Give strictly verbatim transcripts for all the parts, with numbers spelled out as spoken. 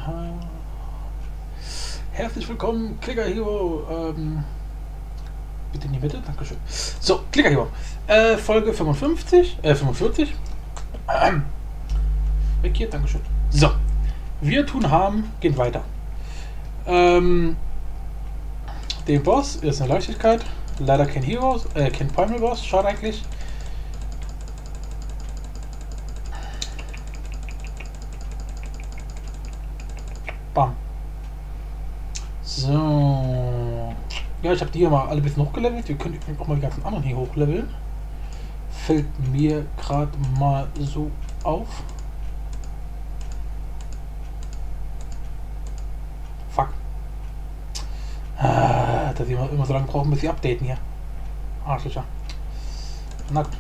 Herzlich willkommen, Clicker Hero. Ähm, bitte in die Mitte, dankeschön. So, Clicker Hero. Äh, Folge fünfundfünfzig, äh, fünfundvierzig. Ähm, weg hier, dankeschön. So, wir tun haben, gehen weiter. Ähm, den Boss ist eine Leichtigkeit. Leider kein Hero, äh, kein Primal Boss. Schade eigentlich. Bam. So. Ja, ich habe die hier mal alle ein bisschen hochgelevelt. Wir können auch mal die ganzen anderen hier hochleveln. Fällt mir gerade mal so auf. Fuck. Ah, dass sie immer so lange brauchen, bis sie updaten hier. Arschlöcher. Na gut.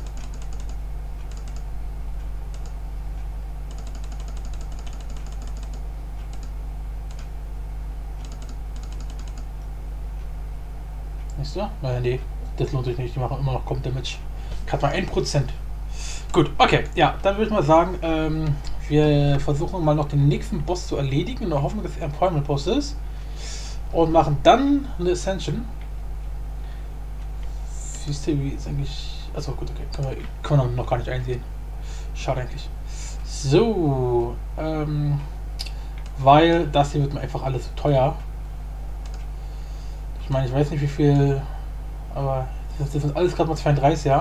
Nicht so? Nein, nee, das lohnt sich nicht. Die machen immer noch Comp Damage. Gerade mal ein Prozent. Gut, okay. Ja, dann würde ich mal sagen, ähm, wir versuchen mal noch den nächsten Boss zu erledigen, in der Hoffnung, dass er ein Primal Boss ist. Und machen dann eine Ascension. Wie ist eigentlich. Achso, gut, okay. Können wir, können wir noch gar nicht einsehen. Schade eigentlich. So, ähm, weil das hier wird mir einfach alles zu teuer. Ich meine, ich weiß nicht wie viel, aber das sind alles gerade mal zweiunddreißig, ja.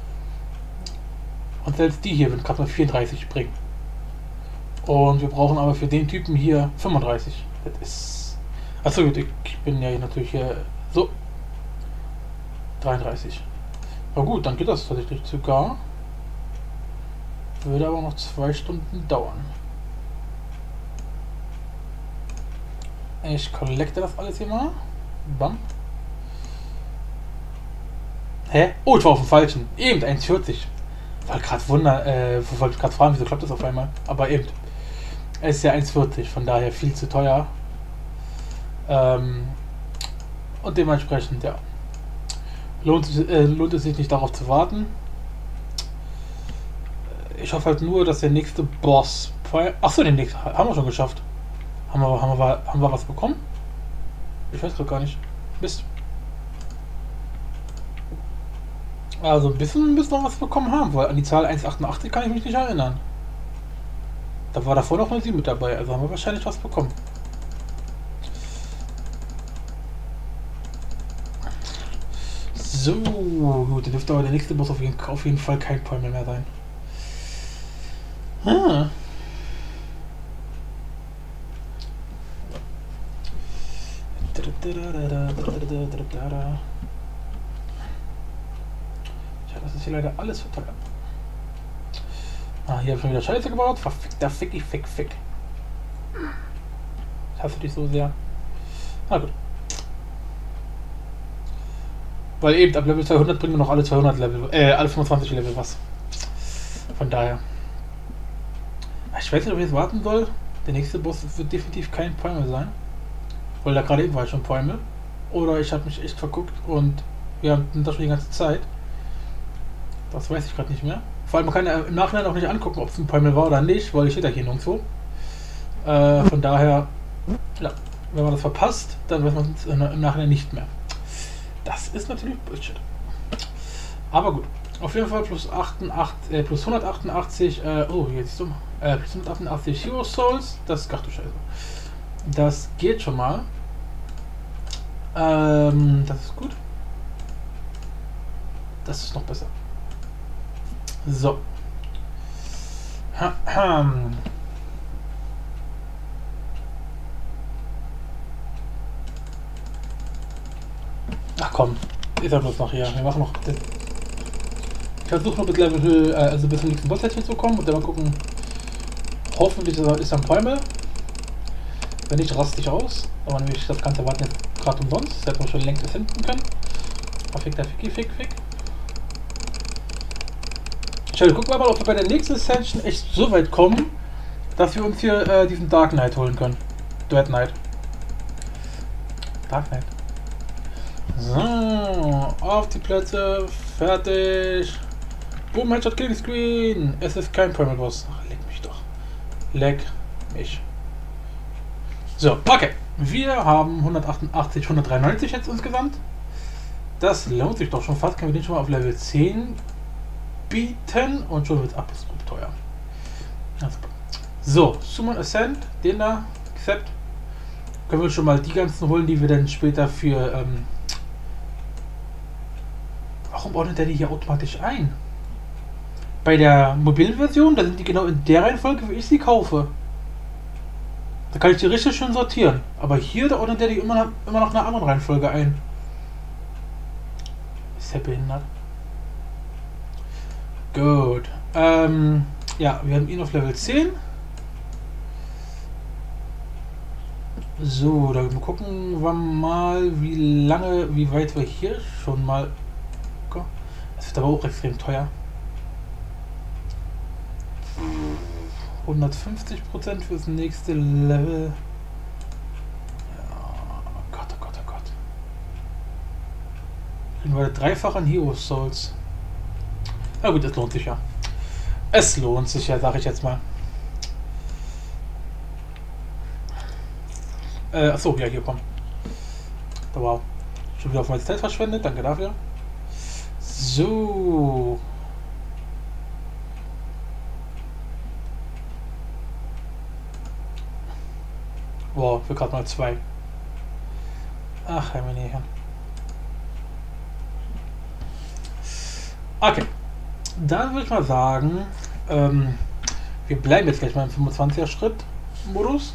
Und selbst die hier wird gerade mal vierunddreißig bringen. Und wir brauchen aber für den Typen hier fünfunddreißig. Das ist. Achso, gut, ich bin ja hier natürlich hier so. dreiunddreißig. Na gut, dann geht das tatsächlich sogar. Würde aber noch zwei Stunden dauern. Ich collecte das alles hier mal. Bam. Hä? Oh, ich war auf dem falschen. Eben, eins vierzig. Wollte gerade wundern, äh, wollte gerade fragen, wieso klappt das auf einmal? Aber eben. Es ist ja eins vierzig, von daher viel zu teuer. Ähm, und dementsprechend, ja. Lohnt, äh, lohnt es sich nicht darauf zu warten. Ich hoffe halt nur, dass der nächste Boss. Achso, den nächsten haben wir schon geschafft. Haben wir, haben wir, haben wir was bekommen? Ich weiß doch gar nicht. Mist. Also ein bisschen müssen wir was bekommen haben, weil an die Zahl eins achtundachtzig kann ich mich nicht erinnern. Da war davor noch eine sieben mit dabei, also haben wir wahrscheinlich was bekommen. So, gut, der dürfte aber der nächste Boss auf jeden, auf jeden Fall kein Primal mehr sein. Ah. Tja, das ist hier leider alles für teuer. Ah, hier habe ich schon wieder Scheiße gebaut. Verfickter Fick, ich fick, fick. Ich hasse dich so sehr. Na gut. Weil eben ab Level zweihundert bringen wir noch alle zweihundert Level, äh, alle fünfundzwanzig Level was. Von daher. Ich weiß nicht, ob ich jetzt warten soll. Der nächste Boss wird definitiv kein Primal sein. Weil da gerade eben war schon Primal. Oder ich habe mich echt verguckt und wir haben das schon die ganze Zeit. Das weiß ich gerade nicht mehr. Vor allem man kann ja im Nachhinein auch nicht angucken, ob es ein Primal war oder nicht, weil ich stehe da hier nirgendwo. Äh, von daher, ja, wenn man das verpasst, dann weiß man es im Nachhinein nicht mehr. Das ist natürlich Bullshit. Aber gut. Auf jeden Fall plus, achtundachtzig, äh, plus hundertachtundachtzig, äh, oh, jetzt so, äh, plus hundertachtundachtzig Hero Souls. Das, ach du Scheiße. Das geht schon mal. Ähm, das ist gut. Das ist noch besser. So. Ach komm, ist ja bloß noch hier. Wir machen noch. Das. Ich versuche noch bis Level, äh, also bis zum nächsten Boss zu kommen und dann mal gucken. Hoffentlich ist er ein Primal. Wenn nicht, raste ich aus. Aber nämlich das ganze warten jetzt gerade umsonst. Das hätte man schon längst finden können. Perfekter Ficki, Fick, Fick. Schau, gucken wir mal, ob wir bei der nächsten Ascension echt so weit kommen, dass wir uns hier äh, diesen Dark Knight holen können. Dread Knight. Dark Knight. So, auf die Plätze, fertig. Boom, Headshot, Killing Screen. Es ist kein Primal Boss. Ach, leck mich doch. Leck mich. So, okay. Wir haben hundertachtundachtzig, hundertdreiundneunzig jetzt insgesamt. Das lohnt sich doch schon fast. Können wir den schon mal auf Level zehn bieten und schon wird es abgestuft teuer. So, Summon Ascent, den da, Accept. Können wir schon mal die ganzen holen, die wir dann später für. Ähm Warum ordnet der die hier automatisch ein? Bei der mobilen Version, da sind die genau in der Reihenfolge, wie ich sie kaufe. Da kann ich die richtig schön sortieren. Aber hier, da ordnet der die immer noch, immer noch in einer anderen Reihenfolge ein. Ist der behindert? Gut. Ähm, ja, wir haben ihn auf Level zehn. So, dann gucken wir mal, wie lange, wie weit wir hier schon mal. Das wird aber auch extrem teuer. hundertfünfzig Prozent fürs nächste Level. Ja, oh Gott, oh Gott, oh Gott. Kriegen wir dreifach an Hero Souls. Na gut, es lohnt sich ja. Es lohnt sich ja, sag ich jetzt mal. Äh, achso, ja, hier, komm. Wow. Schon wieder auf meine Zeit verschwendet, danke dafür. So. Wow, für gerade mal zwei. Ach, Herr meine Herren. Okay. Dann würde ich mal sagen, ähm, wir bleiben jetzt gleich mal im fünfundzwanziger Schritt Modus.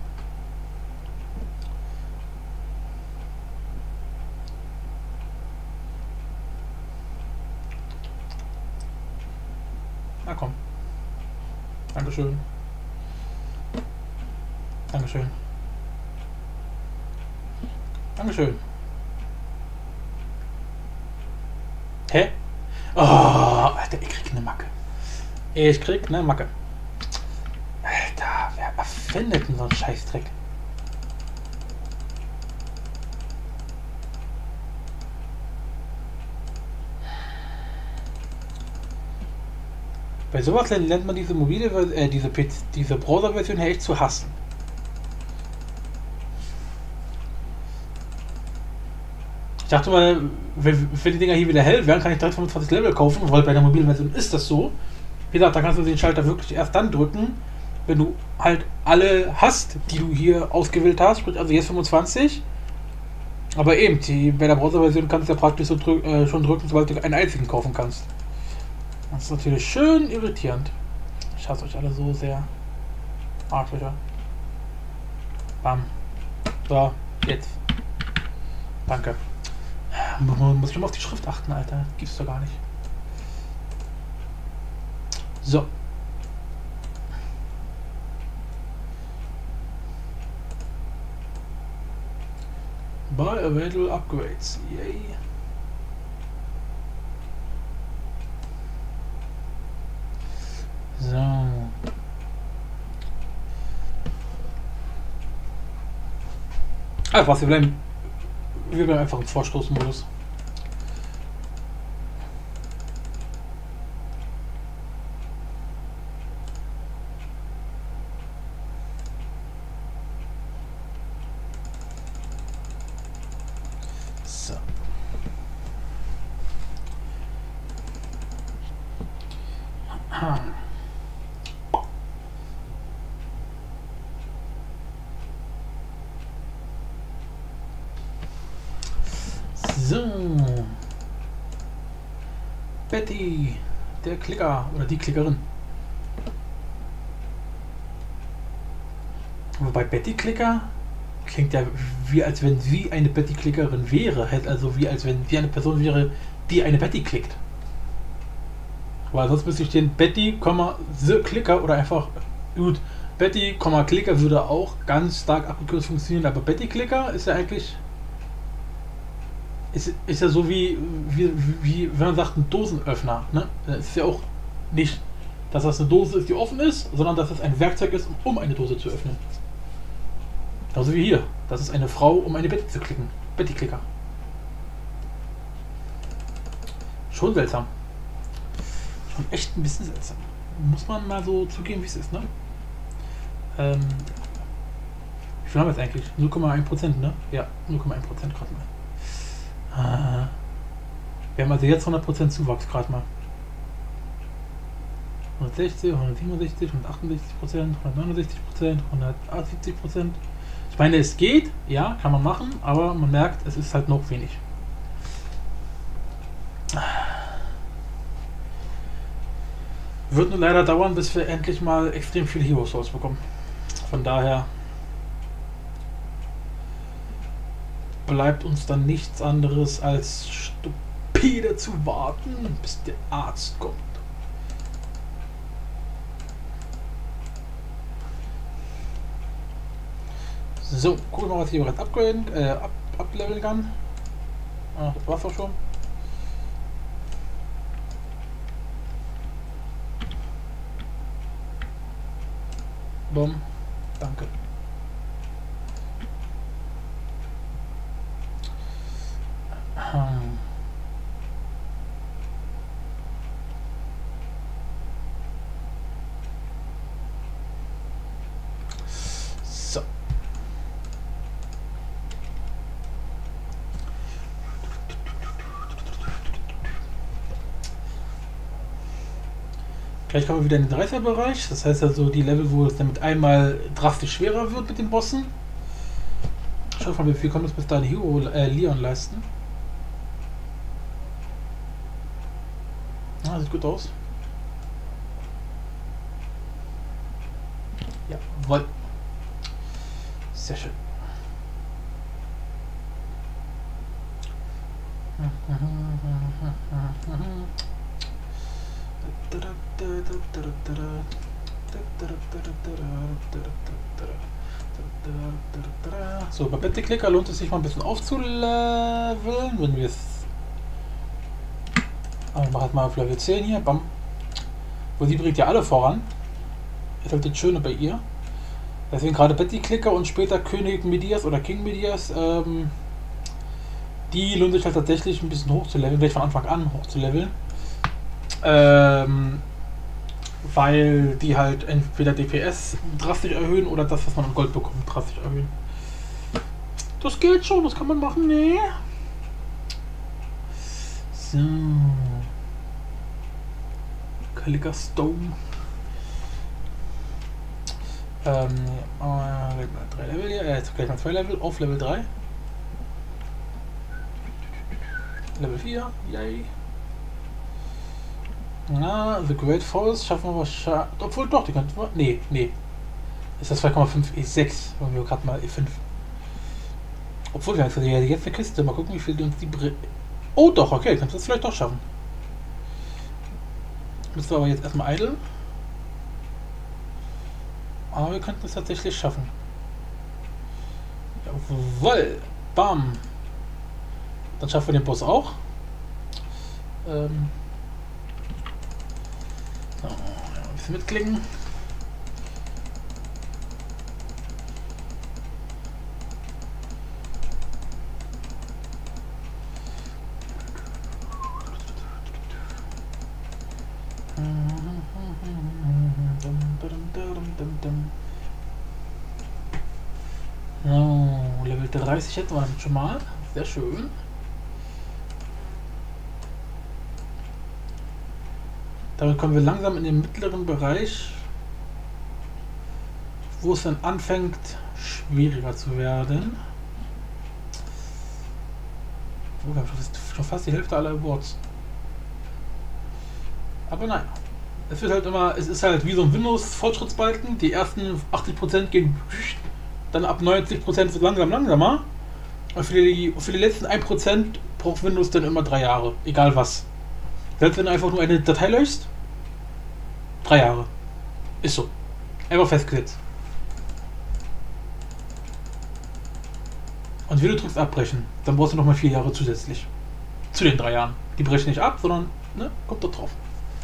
Na komm. Dankeschön. Dankeschön. Dankeschön. Hä? Oh, Alter, ich krieg eine Macke. Ich krieg eine Macke. Alter, wer erfindet denn so einen Scheißdreck? Bei sowas lernt man diese mobile, äh, diese, diese Browser-Version echt zu hassen. Ich dachte mal, wenn, wenn die Dinger hier wieder hell wären, kann ich direkt fünfundzwanzig Level kaufen, weil bei der mobilen Version ist das so. Wie gesagt, da kannst du den Schalter wirklich erst dann drücken, wenn du halt alle hast, die du hier ausgewählt hast, sprich also jetzt fünfundzwanzig. Aber eben, die, bei der Browser-Version kannst du ja praktisch so drück, äh, schon drücken, sobald du einen einzigen kaufen kannst. Das ist natürlich schön irritierend. Ich hasse euch alle so sehr. Arschlöcher. Bam. So, jetzt. Danke. Muss ich immer auf die Schrift achten, Alter. Gibt's doch gar nicht. So. Buy available upgrades. Yay. So. Ah, was, wir bleiben. Wir bleiben einfach im Vorstoßmodus. So. Ah. So. Betty, der Klicker oder die Klickerin. Wobei Betty Klicker klingt ja wie als wenn sie eine Betty Klickerin wäre, halt also wie als wenn sie eine Person wäre, die eine Betty klickt. Weil sonst müsste ich stehen Betty, the Klicker oder einfach gut. Betty, Klicker würde auch ganz stark abgekürzt funktionieren, aber Betty Klicker ist ja eigentlich Ist, ist ja so wie, wie, wie, wenn man sagt, ein Dosenöffner. Ne? Es ist ja auch nicht, dass das eine Dose ist, die offen ist, sondern dass es ein Werkzeug ist, um eine Dose zu öffnen. Genauso wie hier. Das ist eine Frau, um eine Betty zu klicken. Betty-Klicker. Schon seltsam. Schon echt ein bisschen seltsam. Muss man mal so zugeben, wie es ist, ne? Ähm, Wie viel haben wir jetzt eigentlich? null Komma eins Prozent, ne? Ja, null Komma eins Prozent gerade mal. Ah. Wir haben also jetzt hundert Prozent Zuwachs gerade mal. hundertsechzig, hundertsiebenundsechzig, hundertachtundsechzig Prozent, hundertneunundsechzig Prozent, hundertsiebzig Prozent. Ich meine, es geht, ja, kann man machen, aber man merkt, es ist halt noch wenig. Wird nur leider dauern, bis wir endlich mal extrem viele Hero Souls bekommen. Von daher bleibt uns dann nichts anderes als stupide zu warten, bis der Arzt kommt. So, gucken wir mal, was ich bereits upgraden, äh, up, upleveln kann. Ah, das war's auch schon. Bumm. Danke. Hm. So. Gleich kommen wir wieder in den dreißiger-Bereich. Das heißt also die Level, wo es dann mit einmal drastisch schwerer wird mit den Bossen. Schaut mal, wie viel können wir uns bis dahin Hero äh, Leon leisten. Ah, sieht gut aus. Jawohl. Sehr schön. So, bei Betty-Clicker lohnt es sich mal ein bisschen aufzuleveln, wenn wir es... Aber ich mache jetzt mal auf Level zehn hier, bam. Wo sie bringt ja alle voran. Ist halt das Schöne bei ihr. Deswegen gerade Betty-Clicker und später König Medias oder King Medias, ähm, die lohnt sich halt tatsächlich ein bisschen hoch zu leveln, vielleicht von Anfang an hoch zu leveln. Ähm, weil die halt entweder D P S drastisch erhöhen oder das, was man an Gold bekommt, drastisch erhöhen. Das geht schon, das kann man machen, ne? So. Kalika Stone. Ähm, äh, drei Level hier, äh, jetzt gleich mal zwei Level, auf Level drei. Level vier, yay. Na, The Great Falls schaffen wir wahrscheinlich. Obwohl doch, die könnten wir. Nee, nee. Ist das zwei Komma fünf E sechs, wenn wir gerade mal E fünf. Obwohl wir ja jetzt eine Kiste. Mal gucken, wie viel uns die bringt. Oh doch, okay, kannst du das vielleicht doch schaffen. Müssen wir aber jetzt erstmal idle. Aber wir könnten es tatsächlich schaffen. Jawohl! Bam! Dann schaffen wir den Boss auch. Ähm. So, ein bisschen mitklicken. So, Level dreißig hätten wir damit schon mal. Sehr schön. Damit kommen wir langsam in den mittleren Bereich, wo es dann anfängt schwieriger zu werden. Oh, wir haben schon fast die Hälfte aller Awards. Aber nein. Es wird halt immer, es ist halt wie so ein Windows-Fortschrittsbalken. Die ersten achtzig Prozent gehen, dann ab neunzig Prozent wird langsam langsamer. Und für die, für die letzten ein Prozent braucht Windows dann immer drei Jahre. Egal was. Selbst wenn du einfach nur eine Datei löschst, drei Jahre. Ist so. Einfach festgesetzt. Und wenn du drückst abbrechen, dann brauchst du nochmal vier Jahre zusätzlich. Zu den drei Jahren. Die brechen nicht ab, sondern, ne, kommt dort drauf.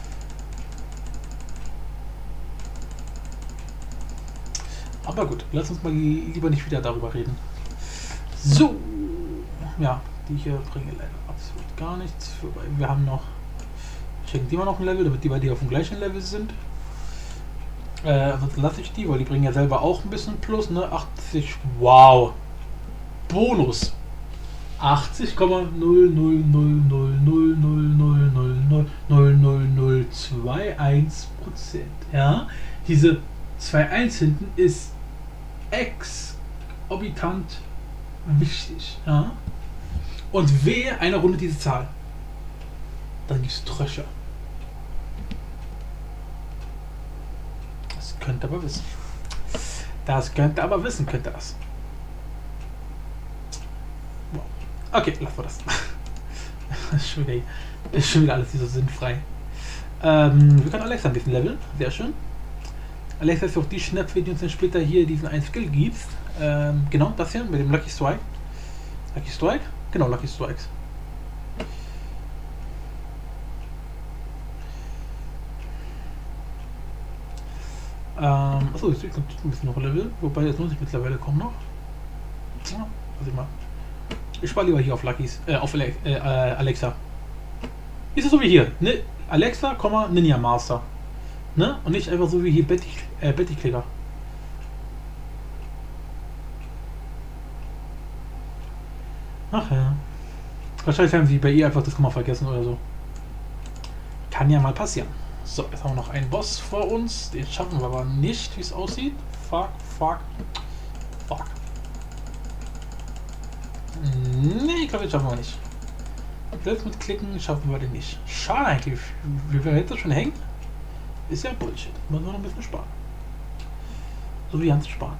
Aber gut, lass uns mal lieber nicht wieder darüber reden. So. Ja, die hier bringen leider absolut gar nichts. Wobei wir haben noch. Schenken die mal noch ein Level, damit die bei dir auf dem gleichen Level sind. Äh, ansonsten lasse ich die, weil die bringen ja selber auch ein bisschen Plus, ne? achtzig, wow. Bonus. achtzig Komma null null null null null null null null null null null zwei eins Prozent. Ja, diese zwei eins hinten ist exorbitant wichtig. Ja? Und wehe, einer rundet diese Zahl. Dann gibt es Tröscher. Das könnt ihr aber wissen. Das könnt ihr aber wissen, könnt ihr das. Okay, lassen wir das. Das ist schon wieder, ist schon wieder alles hier so sinnfrei. Ähm, wir können Alexa ein bisschen leveln. Sehr schön. Alexa ist auch die Schnäpfe, die uns dann später hier diesen einen Skill gibt. Ähm, genau, das hier mit dem Lucky Strike. Lucky Strike? Genau, Lucky Strikes. Ähm, achso, jetzt kommt ein bisschen noch Level. Wobei jetzt muss ich mittlerweile kommen noch. Ja, was ich mal. Ich spare lieber hier auf Luckys, äh, auf Ale äh, Alexa. Ist es so wie hier, ne? Alexa, Ninja Master. Ne? Und nicht einfach so wie hier Betty, äh, Betty Klicker. Ach ja. Wahrscheinlich haben sie bei ihr einfach das Komma vergessen oder so. Kann ja mal passieren. So, jetzt haben wir noch einen Boss vor uns. Den schaffen wir aber nicht, wie es aussieht. Fuck, fuck, fuck. Nee, ich glaube, den schaffen wir nicht. Selbst mit Klicken schaffen wir den nicht. Schade eigentlich. Wie wir jetzt schon hängen, ist ja Bullshit. Müssen wir noch ein bisschen sparen. So wie Hans sparen.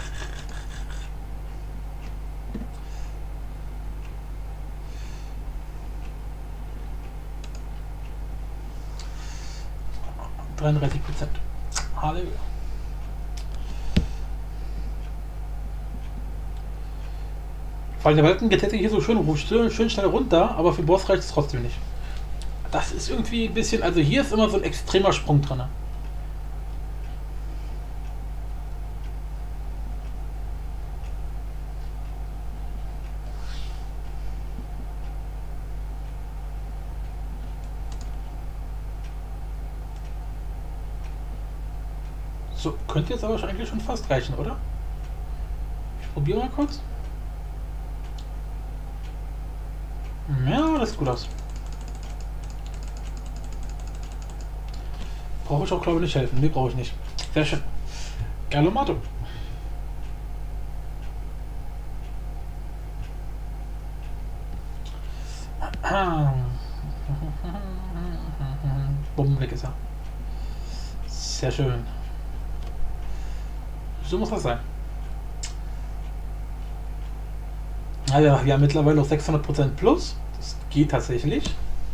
dreiunddreißig Prozent. Halleluja. Vor allem der Balken geht jetzt hier so schön, schön, schön schnell runter, aber für den Boss reicht es trotzdem nicht. Das ist irgendwie ein bisschen, also hier ist immer so ein extremer Sprung drin. So, könnte jetzt aber eigentlich schon fast reichen, oder? Ich probiere mal kurz. Ja, das sieht gut aus. Brauche ich auch, glaube ich, nicht helfen. Nee, brauche ich nicht. Sehr schön. Galomato. Bumm, weg ist er. Sehr schön. So muss das sein. Also, wir haben mittlerweile noch sechshundert Prozent plus. Das geht tatsächlich.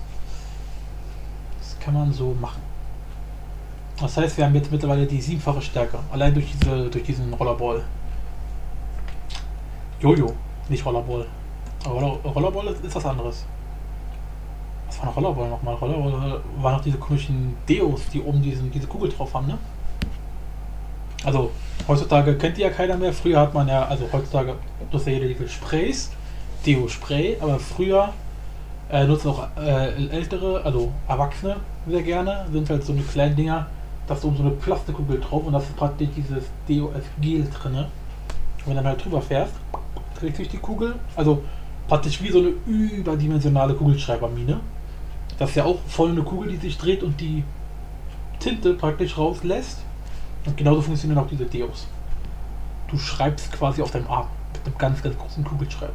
Das kann man so machen. Das heißt, wir haben jetzt mittlerweile die siebenfache Stärke. Allein durch diese, durch diesen Rollerball. Jojo, nicht Rollerball. Roller, Rollerball ist, ist was anderes. Was war noch Rollerball nochmal? Rollerball waren noch diese komischen Deos, die oben diesen, diese Kugel drauf haben, ne? Also, heutzutage kennt die ja keiner mehr. Früher hat man ja, also heutzutage nutzt ja jeder diese Sprays, Deo-Spray, aber früher äh, nutzen auch äh, ältere, also Erwachsene sehr gerne, sind halt so eine kleine Dinger, da ist oben so eine Plastikkugel drauf und das ist praktisch dieses Deo als Gel drin. Und wenn du dann halt drüber fährst, dreht sich die Kugel, also praktisch wie so eine überdimensionale Kugelschreibermine. Das ist ja auch voll eine Kugel, die sich dreht und die Tinte praktisch rauslässt. Und genauso funktionieren auch diese Deos. Du schreibst quasi auf deinem Arm mit einem ganz, ganz großen Kugelschreiber.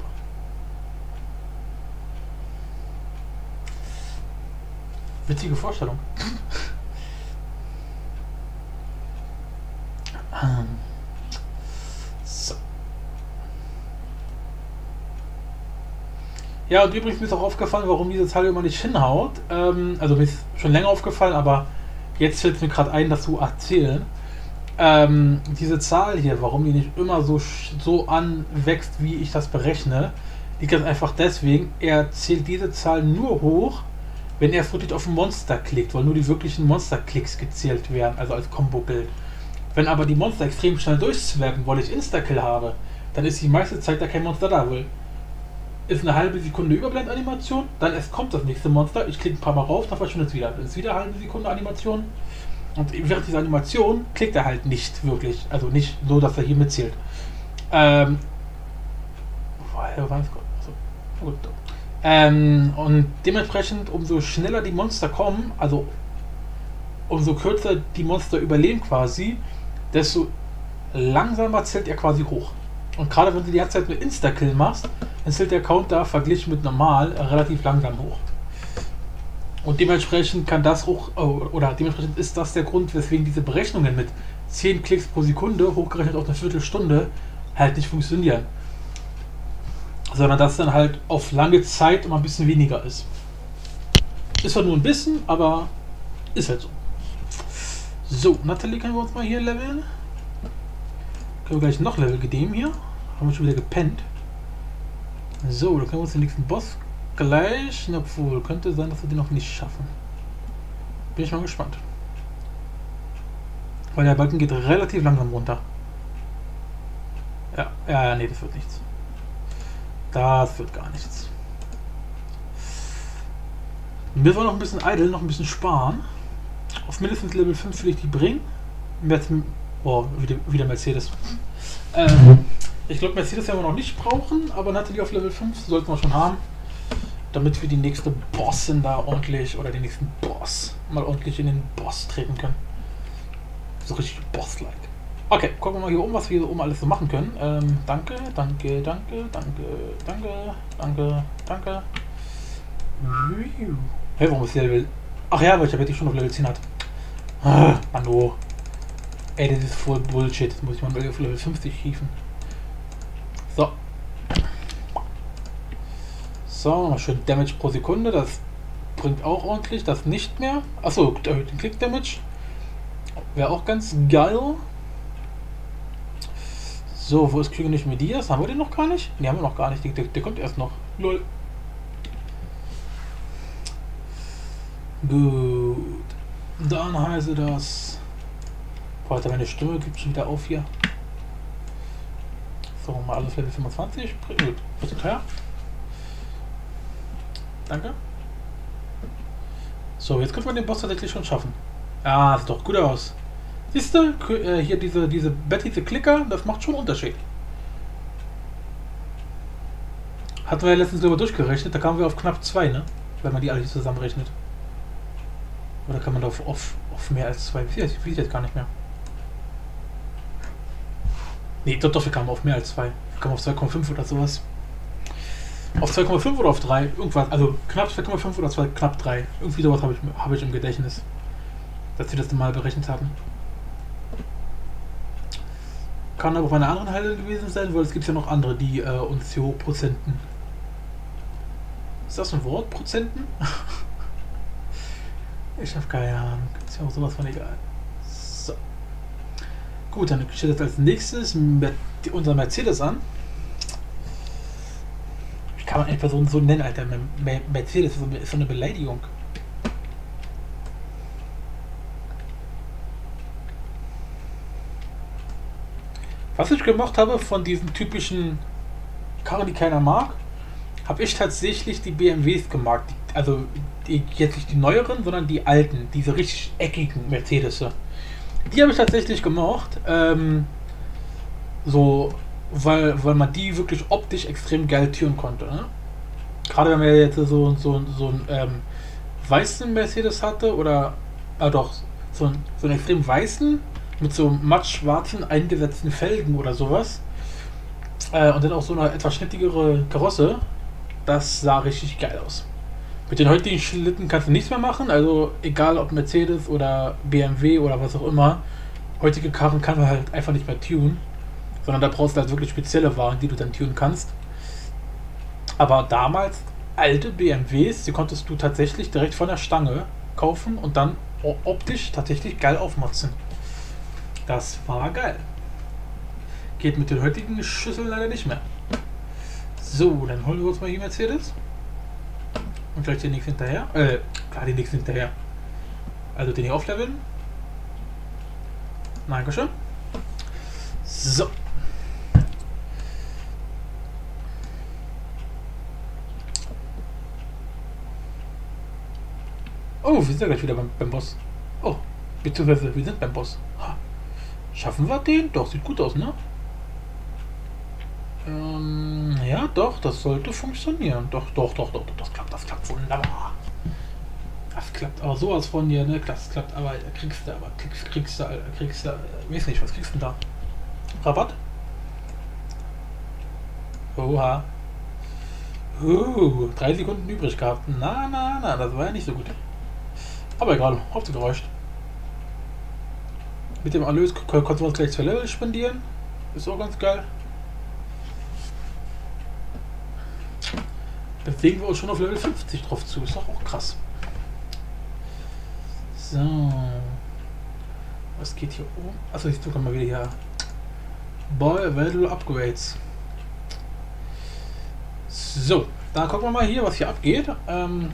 Witzige Vorstellung. So. Ja, und übrigens mir ist auch aufgefallen, warum diese Zahl immer nicht hinhaut. Ähm, also mir ist schon länger aufgefallen, aber jetzt fällt es mir gerade ein, das zu erzählen. Ähm, diese Zahl hier, warum die nicht immer so, so anwächst, wie ich das berechne, liegt ganz einfach deswegen, er zählt diese Zahl nur hoch, wenn er wirklich auf ein Monster klickt, weil nur die wirklichen Monster-Klicks gezählt werden, also als Combo-Bild. Wenn aber die Monster extrem schnell durchswappen, weil ich Insta-Kill habe, dann ist die meiste Zeit da kein Monster da, weil ist eine halbe Sekunde Überblendanimation, dann erst kommt das nächste Monster, ich klicke ein paar Mal rauf, dann verschwindet es wieder. Dann ist wieder eine halbe Sekunde Animation Und während dieser Animation klickt er halt nicht wirklich. Also nicht so, dass er hier mitzählt. Ähm. Woher war das? Also, gut. Ähm, und dementsprechend, umso schneller die Monster kommen, also umso kürzer die Monster überleben quasi, desto langsamer zählt er quasi hoch. Und gerade wenn du die ganze Zeit mit Insta-Kill machst, dann zählt der Counter verglichen mit normal relativ langsam hoch. Und dementsprechend kann das hoch, oder dementsprechend ist das der Grund, weswegen diese Berechnungen mit zehn Klicks pro Sekunde, hochgerechnet auf eine Viertelstunde, halt nicht funktionieren. Sondern dass dann halt auf lange Zeit immer ein bisschen weniger ist. Ist zwar nur ein bisschen, aber ist halt so. So, Natalie können wir uns mal hier leveln. Können wir gleich noch Level geben hier. Haben wir schon wieder gepennt. So, dann können wir uns den nächsten Boss gleich. Obwohl, könnte sein, dass wir den noch nicht schaffen. Bin ich mal gespannt. Weil der Balken geht relativ langsam runter. Ja, ja, ja, nee, das wird nichts. Das wird gar nichts. Müssen wir noch ein bisschen idle, noch ein bisschen sparen. Auf mindestens Level fünf will ich die bringen. Oh, wieder, wieder Mercedes. Ähm, ich glaube, Mercedes werden wir noch nicht brauchen, aber Natalie auf Level fünf sollten wir schon haben. Damit wir die nächste Bossin da ordentlich, oder den nächsten Boss, mal ordentlich in den Boss treten können. So richtig Boss-like. Okay, gucken wir mal hier oben, was wir hier oben alles so machen können. Ähm, danke, danke, danke, danke, danke, danke, danke. Hey, warum ist der Level? Ach ja, weil ich ja schon auf Level zehn hat. Ah, Mann, oh. Ey, das ist voll Bullshit. Das muss ich mal auf Level fünfzig hieven. So. So, mal schön Damage pro Sekunde. Das bringt auch ordentlich. Das nicht mehr. Achso, erhöht den Click Damage. Wäre auch ganz geil. So, wo ist König Medias? Haben wir den noch gar nicht? Ne, haben wir noch gar nicht. Der, der, der kommt erst noch. Lol. Gut. Dann heiße das. Boah, Alter, meine Stimme gibt schon wieder auf hier. So, mal alles Level fünfundzwanzig. Gut. Bisschen teuer. Danke. So, jetzt könnte man den Boss tatsächlich schon schaffen. Ja, sieht doch gut aus. Siehst du, äh, hier diese, diese Betty, diese Klicker, das macht schon einen Unterschied. Hatten wir ja letztens darüber durchgerechnet, da kamen wir auf knapp zwei, ne? Wenn man die alle zusammenrechnet. Oder kann man da auf, auf, auf mehr als zwei? Ich weiß jetzt gar nicht mehr. Ne, doch, doch, wir kamen auf mehr als zwei. Wir kamen auf zwei Komma fünf oder sowas. Auf zwei Komma fünf oder auf drei? Irgendwas, also knapp zwei Komma fünf oder zwei, knapp drei. Irgendwie sowas habe ich, hab ich im Gedächtnis. Dass wir das mal berechnet haben. Kann aber auf einer anderen Heilung gewesen sein, weil es gibt ja noch andere, die äh, uns hier Prozenten. Ist das ein Wort? Prozenten? Ich habe keine Ahnung. Ist ja auch sowas von egal. So. Gut, dann steht jetzt als nächstes unser Mercedes an. Wie kann man eine Person so nennen, Alter? Mercedes ist so eine Beleidigung. Was ich gemacht habe von diesen typischen Karren, die keiner mag, habe ich tatsächlich die B M Ws gemacht. Die, also die, jetzt nicht die neueren, sondern die alten, diese richtig eckigen Mercedes. Die habe ich tatsächlich gemacht. Ähm, so, weil, weil man die wirklich optisch extrem geil tunen konnte. Ne? Gerade wenn man jetzt so, so, so einen ähm, weißen Mercedes hatte, oder äh, doch, so, ein, so einen extrem weißen, mit so matt schwarzen eingesetzten Felgen oder sowas. Äh, und dann auch so eine etwas schnittigere Karosse. Das sah richtig geil aus. Mit den heutigen Schlitten kannst du nichts mehr machen. Also egal ob Mercedes oder B M W oder was auch immer. Heutige Karren kann man halt einfach nicht mehr tunen. Sondern da brauchst du halt wirklich spezielle Waren, die du dann tunen kannst. Aber damals, alte B M Ws, die konntest du tatsächlich direkt von der Stange kaufen und dann optisch tatsächlich geil aufmotzen. Das war geil. Geht mit den heutigen Schüsseln leider nicht mehr. So, dann holen wir uns mal hier Mercedes. Und gleich den nächsten hinterher. Äh, klar, den nächsten hinterher. Also den hier aufleveln. Dankeschön. So. Oh, wir sind ja gleich wieder beim, beim Boss. Oh, Beziehungsweise, wir sind beim Boss. Schaffen wir den? Doch, sieht gut aus, ne? Ähm, ja, doch, das sollte funktionieren. Doch, doch, doch, doch, das klappt, das klappt wunderbar. Das klappt aber sowas von dir, ne? Das klappt, aber kriegst du, aber kriegst, kriegst du, kriegst du, äh, weiß nicht, was kriegst du denn da? Rabatt? Oha. Uh, drei Sekunden übrig gehabt. Na, na, na, das war ja nicht so gut. Aber egal, Hauptsache gereicht. Mit dem Erlös konnten wir uns gleich zwei Level spendieren. Ist auch ganz geil. Bewegen wir uns schon auf Level fünfzig drauf zu. Ist doch auch krass. So. Was geht hier oben? Achso, ich tue mal wieder hier. Boy Available Upgrades. So, dann gucken wir mal hier, was hier abgeht. Ähm,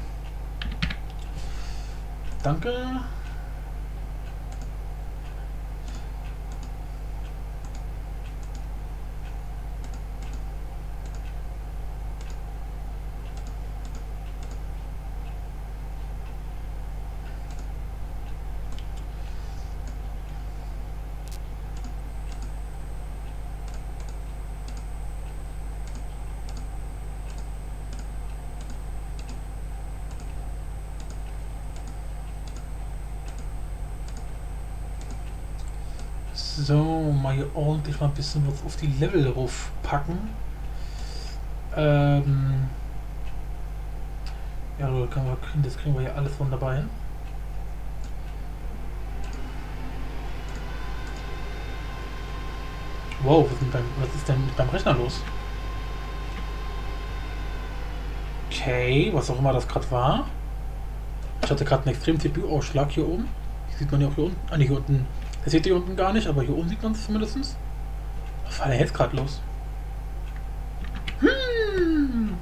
danke. So, mal hier ordentlich mal ein bisschen was auf die Level drauf packen. Ähm ja, das können wir kriegen, das kriegen wir hier alles von dabei hin. Wow, was ist denn beim, was ist denn beim Rechner los? Okay, was auch immer das gerade war. Ich hatte gerade einen extremen C P U-Ausschlag hier oben. Das sieht man ja auch hier unten. Ah, nee, hier unten. Das seht ihr hier unten gar nicht, aber hier oben sieht man es zumindest. Was war denn jetzt gerade los? Hm.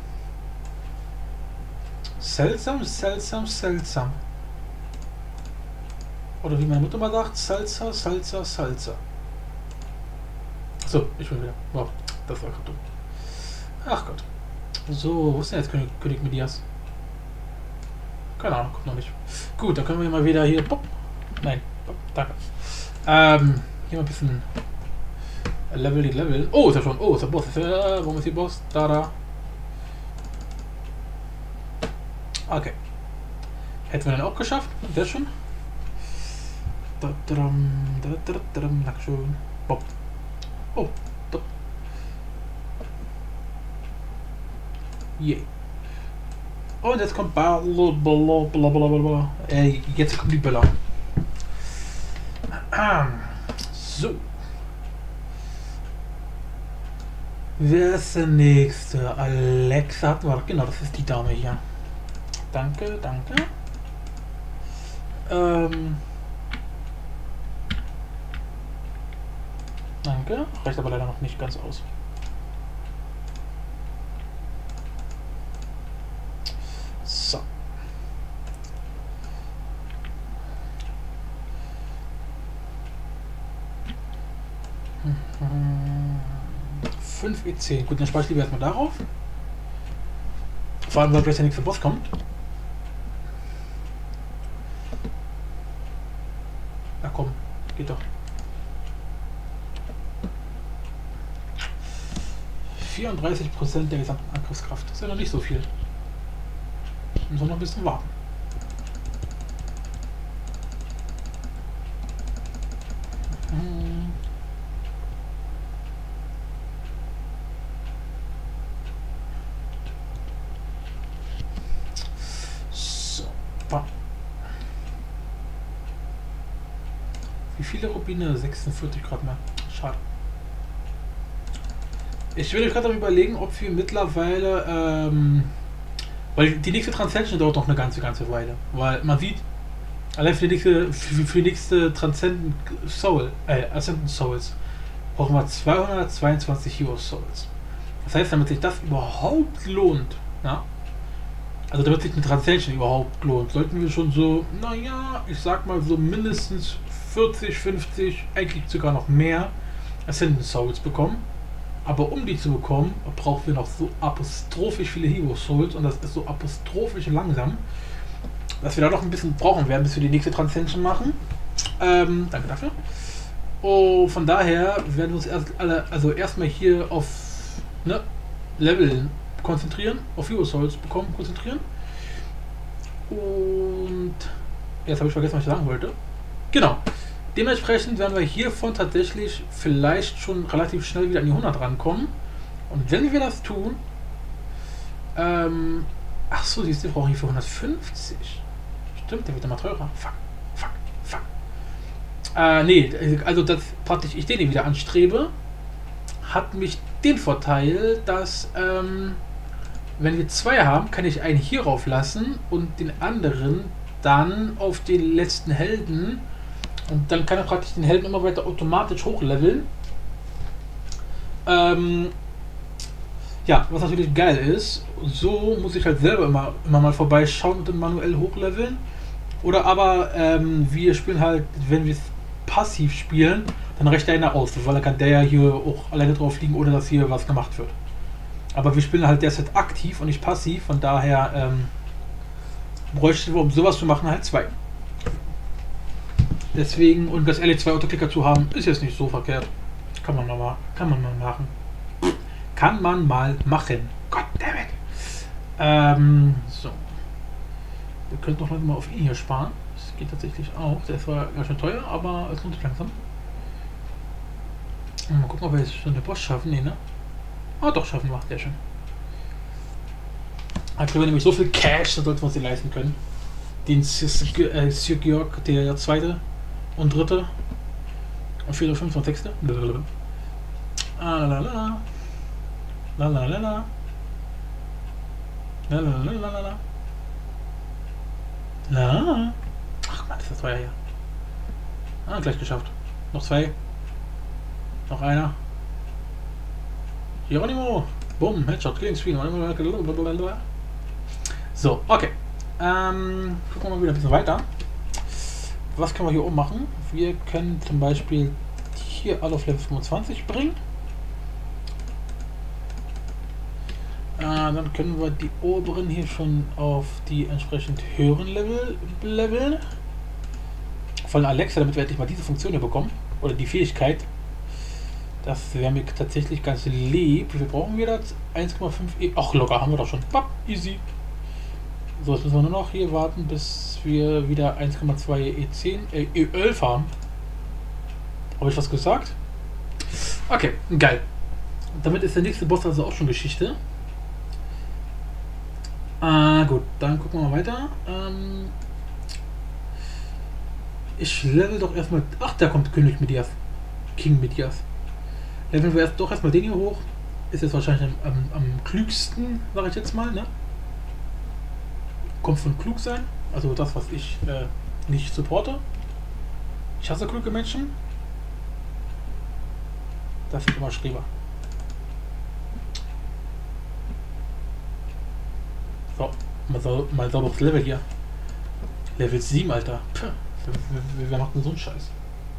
Seltsam, seltsam, seltsam. Oder wie meine Mutter mal sagt, Salsa, Salsa, Salsa. So, ich bin wieder. Wow, das war gerade dumm. Ach Gott. So, wo ist denn jetzt König, König Midias? Keine Ahnung, kommt noch nicht. Gut, dann können wir mal wieder hier. Pop. Nein, pop, danke. Ähm, hier mal ein bisschen Level, die Level. Oh, ist er schon. Oh, ist der Boss. Ist er, wo ist die Boss? Da, da. Okay. Hätten wir den auch geschafft. Sehr schön. Da, da, da, da, da, da, Dankeschön. Bob. Oh, da. Yeah. Und jetzt kommt blablabla. Äh, jetzt kommt die Bella. So. Wer ist der nächste? Alexa hatten wir doch. Genau, das ist die Dame hier. Danke, danke. Ähm. Danke. Reicht aber leider noch nicht ganz aus. So. fünf E zehn. Gut, dann speichere ich lieber erstmal darauf. Vor allem, weil gleich der nächste Boss kommt. Na komm, geht doch. vierunddreißig Prozent der gesamten Angriffskraft. Das ist ja noch nicht so viel. Müssen wir noch ein bisschen warten. So. Wie viele Rubine? sechsundvierzig gerade mal. Schade. Ich würde gerade überlegen, ob wir mittlerweile, ähm, weil die nächste Transcension dauert noch eine ganze, ganze Weile. Weil man sieht, allein für die nächste, für, für die nächste Transcendent Soul, äh, Ascendant Souls, brauchen wir zweihundertzweiundzwanzig Hero Souls. Das heißt, damit sich das überhaupt lohnt, ja, also damit sich eine Transcension überhaupt lohnt, sollten wir schon so, naja, ich sag mal so mindestens vierzig, fünfzig, eigentlich sogar noch mehr Ascendant Souls bekommen. Aber um die zu bekommen, brauchen wir noch so apostrophisch viele Hero Souls und das ist so apostrophisch langsam, dass wir da noch ein bisschen brauchen werden, bis wir die nächste Transcension machen. Ähm, danke dafür. Oh, von daher werden wir uns erst alle, also erstmal hier auf ne, Level konzentrieren, auf Hero Souls bekommen konzentrieren. Und jetzt habe ich vergessen, was ich sagen wollte. Genau. Dementsprechend werden wir hiervon tatsächlich vielleicht schon relativ schnell wieder an die hundert rankommen. Und wenn wir das tun, ähm, ach so, siehst du, wir brauchen hier für hundertfünfzig. Stimmt, der wird immer teurer. Fuck, fuck, fuck. Äh, nee, also das praktisch ich den wieder anstrebe, hat mich den Vorteil, dass ähm, wenn wir zwei haben, kann ich einen hier rauf lassen und den anderen dann auf den letzten Helden und dann kann er praktisch den Helden immer weiter automatisch hochleveln. Ähm, ja, was natürlich geil ist, so muss ich halt selber immer, immer mal vorbeischauen und dann manuell hochleveln. Oder aber ähm, wir spielen halt, wenn wir es passiv spielen, dann reicht einer aus, weil dann kann der ja hier auch alleine drauf liegen, ohne dass hier was gemacht wird. Aber wir spielen halt derzeit aktiv und nicht passiv, von daher ähm, bräuchten wir, um sowas zu machen, halt zwei. Deswegen, und das L E zwei Autoklicker zu haben, ist jetzt nicht so verkehrt. Kann man mal, kann man mal machen. Kann man mal machen. Goddammit. Ähm, so. Wir könnten noch mal auf ihn hier sparen. Das geht tatsächlich auch. Der ist zwar ganz schön teuer, aber es lohnt sich langsam. Mal gucken, ob wir jetzt schon den Boss schaffen. Nee, ne? Ah, doch, schaffen wir. Sehr schön. Da kriegen wir nämlich so viel Cash, da sollten wir uns den leisten können. Den Sir Georg, der zweite und dritte und vierte, fünfte und sechste. Ah, la la la. La la la la. La la la la la. La. Ach man, ist das teuer hier. Ah, gleich geschafft. Noch zwei. Noch einer. Geronimo. Bumm, Headshot, Clean Screen. So, okay. Ähm, gucken wir mal wieder ein bisschen weiter. Was können wir hier oben machen? Wir können zum Beispiel hier alle auf Level fünfundzwanzig bringen. Äh, dann können wir die oberen hier schon auf die entsprechend höheren Level leveln. Von Alexa, damit wir endlich mal diese Funktion hier bekommen. Oder die Fähigkeit. Das wäre mir tatsächlich ganz lieb. Wie viel brauchen wir das? eins Komma fünf E. Ach, locker haben wir doch schon. Bap, easy. So, jetzt müssen wir nur noch hier warten, bis wir wieder eins Komma zwei E zehn, äh, E elf haben. Habe ich was gesagt? Okay, geil. Damit ist der nächste Boss also auch schon Geschichte. Ah, gut, dann gucken wir mal weiter. Ähm, ich level doch erstmal. Ach, da kommt König Midias. King Midias. Leveln wir erst doch erstmal den hier hoch. Ist jetzt wahrscheinlich am, am, am klügsten, sage ich jetzt mal, ne? Kommt von klug sein, also das, was ich äh, nicht supporte. Ich hasse kluge Menschen. Das sind immer Streber. So, mal, sau mal sauberes Level hier. Level sieben, Alter. Puh, wer, wer macht denn so einen Scheiß?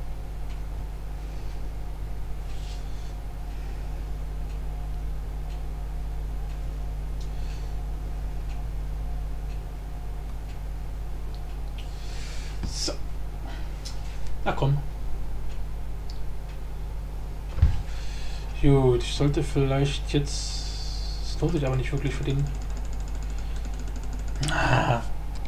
So. Na komm. Gut, ich sollte vielleicht jetzt... Es lohnt sich aber nicht wirklich für den... Ah.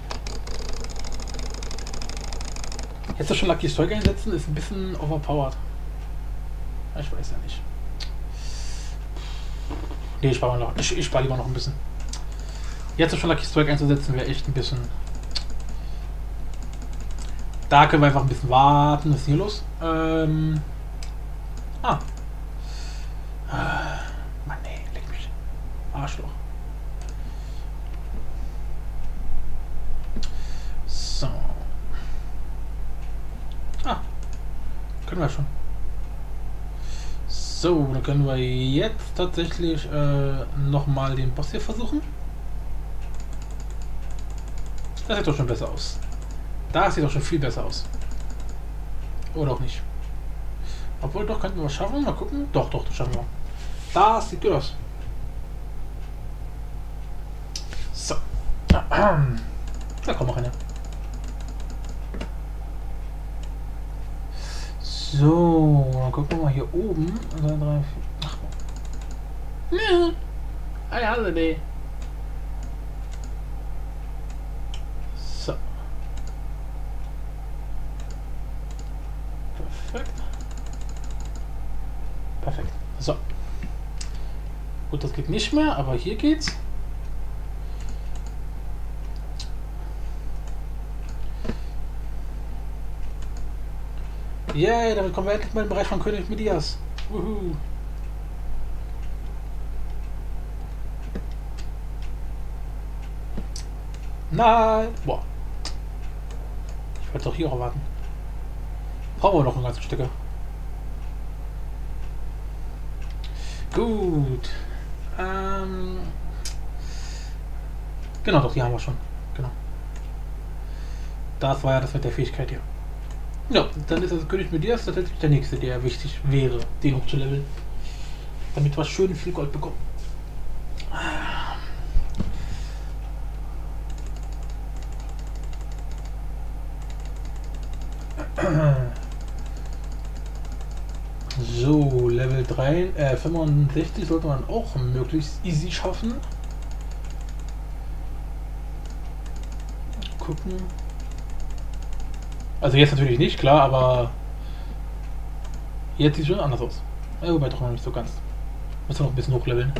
Jetzt schon Lucky Strike einsetzen, ist ein bisschen overpowered. Ich weiß ja nicht. Ne, ich spare noch. Ich, ich spare lieber noch ein bisschen. Jetzt schon Lucky Strike einzusetzen wäre echt ein bisschen. Da können wir einfach ein bisschen warten. Was ist hier los? Ähm. Ah. ah. Mann, nee, leck mich. Arschloch. So. Ah. Können wir schon. So, dann können wir jetzt tatsächlich äh, nochmal den Boss hier versuchen. Das sieht doch schon besser aus. Das sieht doch schon viel besser aus. Oder auch nicht. Obwohl, doch, könnten wir was schaffen. Mal gucken. Doch, doch, das schaffen wir. Das sieht gut aus. So. Da kommt noch eine. So, dann gucken wir mal hier oben. zwei, drei, vier. Ach. Ja. I holiday. So. Perfekt. Perfekt. So. Gut, das geht nicht mehr, aber hier geht's. Yay, damit kommen wir endlich mal in den Bereich von König Midias. Uhu. Nein! Boah. Ich wollte doch hier auch warten. Brauchen wir noch ein ganzes Stück. Gut. Ähm. Genau, doch, die haben wir schon. Genau. Das war ja das mit der Fähigkeit hier. Ja, dann ist das König Midias tatsächlich der nächste, der wichtig wäre, den hochzuleveln. Damit wir schön viel Gold bekommen. So, Level drei, äh, fünfundsechzig sollte man auch möglichst easy schaffen. Gucken. Also jetzt natürlich nicht, klar, aber jetzt sieht es schon anders aus. Ja, wobei doch noch nicht so ganz. Müssen wir noch ein bisschen hochleveln.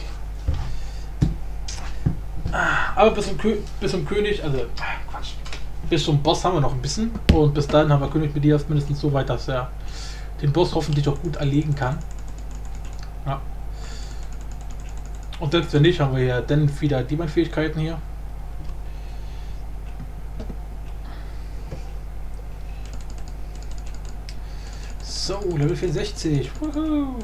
Aber bis zum, Kö bis zum König, also Quatsch, bis zum Boss haben wir noch ein bisschen. Und bis dahin haben wir König Midias mindestens so weit, dass er den Boss hoffentlich auch gut erlegen kann. Ja. Und selbst wenn nicht, haben wir hier dann wieder die Fähigkeiten hier. So, Level vierundsechzig. Woohoo.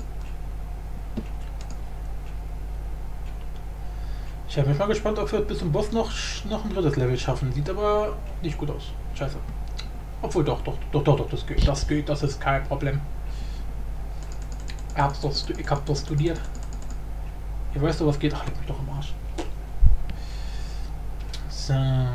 Ich bin mal gespannt, ob wir bis zum Boss noch, noch ein drittes Level schaffen. Sieht aber nicht gut aus. Scheiße. Obwohl doch, doch, doch, doch, doch, das geht. Das geht, das ist kein Problem. Ich hab's doch, ich hab doch studiert. Ihr weißt doch, was geht. Ach, leg mich doch im Arsch. So.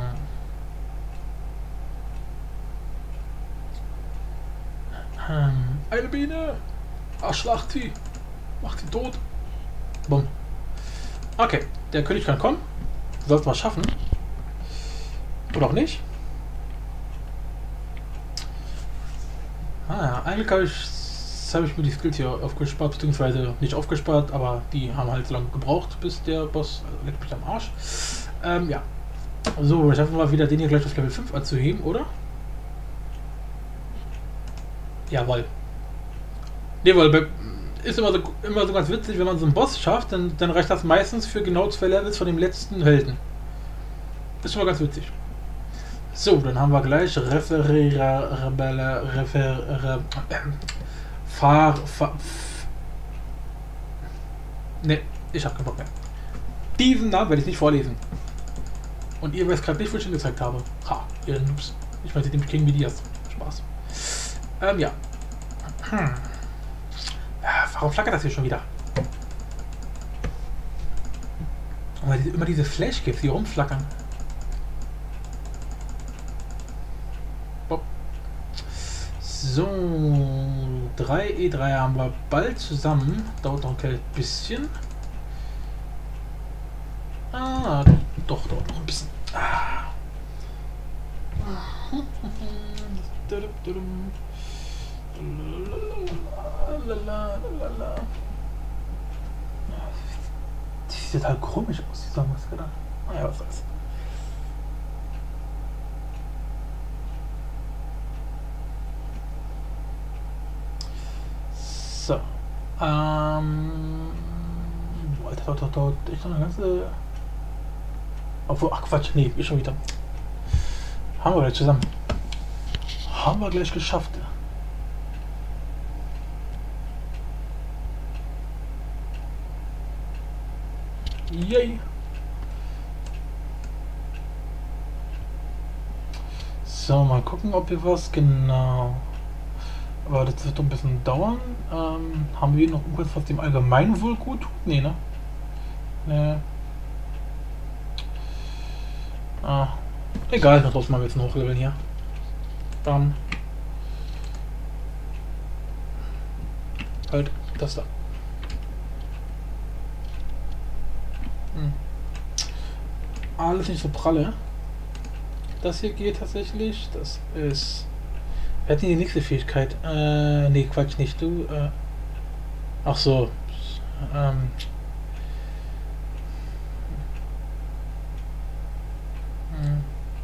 Hm. Eine Biene! Erschlacht sie! Macht sie tot! Bumm. Okay, der König kann kommen. Soll es mal schaffen. Oder auch nicht. Ah ja, eigentlich habe ich, habe ich mir die Skills hier aufgespart, beziehungsweise nicht aufgespart, aber die haben halt so lange gebraucht, bis der Boss also leckt mich am Arsch. Ähm, ja. So, ich habe mal wieder den hier gleich auf Level fünf anzuheben, oder? Jawohl. Ne, weil ist immer so, immer so ganz witzig, wenn man so einen Boss schafft, dann, dann reicht das meistens für genau zwei Levels von dem letzten Helden. Ist schon mal ganz witzig. So, dann haben wir gleich Referierer, Rebelle, Refer, äh, Fahr, Fahr, ne, ich hab keinen Bock mehr. Diesen Namen werde ich nicht vorlesen. Und ihr wisst gerade nicht, wo ich ihn gezeigt habe. Ha, ihr Noobs. Ich weiß nicht, dem King Midias. Spaß. Ähm, ja. Hm. Warum flackert das hier schon wieder? Weil es immer diese Flash gibt, die rumflackern. Bob. So, drei E drei haben wir bald zusammen. Dauert noch ein kleines bisschen. Ah, doch, dauert noch ein bisschen. Ah. Die sieht halt komisch aus, dieser Maske da. Naja, was soll's. So. Ähm. Alter, dort, dort, dort. Ich noch eine ganze. Obwohl, ach Quatsch, nee, ich schon wieder. Haben wir gleich zusammen. Haben wir gleich geschafft. Yay! So, mal gucken, ob wir was genau. Aber das wird ein bisschen dauern. Ähm, haben wir noch irgendwas, was dem Allgemeinwohl gut tut? Nee, ne? Nee. Ah. Egal, dann trotzdem mal ein bisschen hochleveln hier. Dann. Halt das da. Hm. Alles nicht so pralle. Das hier geht tatsächlich. Das ist. Wir hatten die nächste Fähigkeit. Äh, nee, Quatsch nicht. Du, äh. Ach so. Ähm. Hm.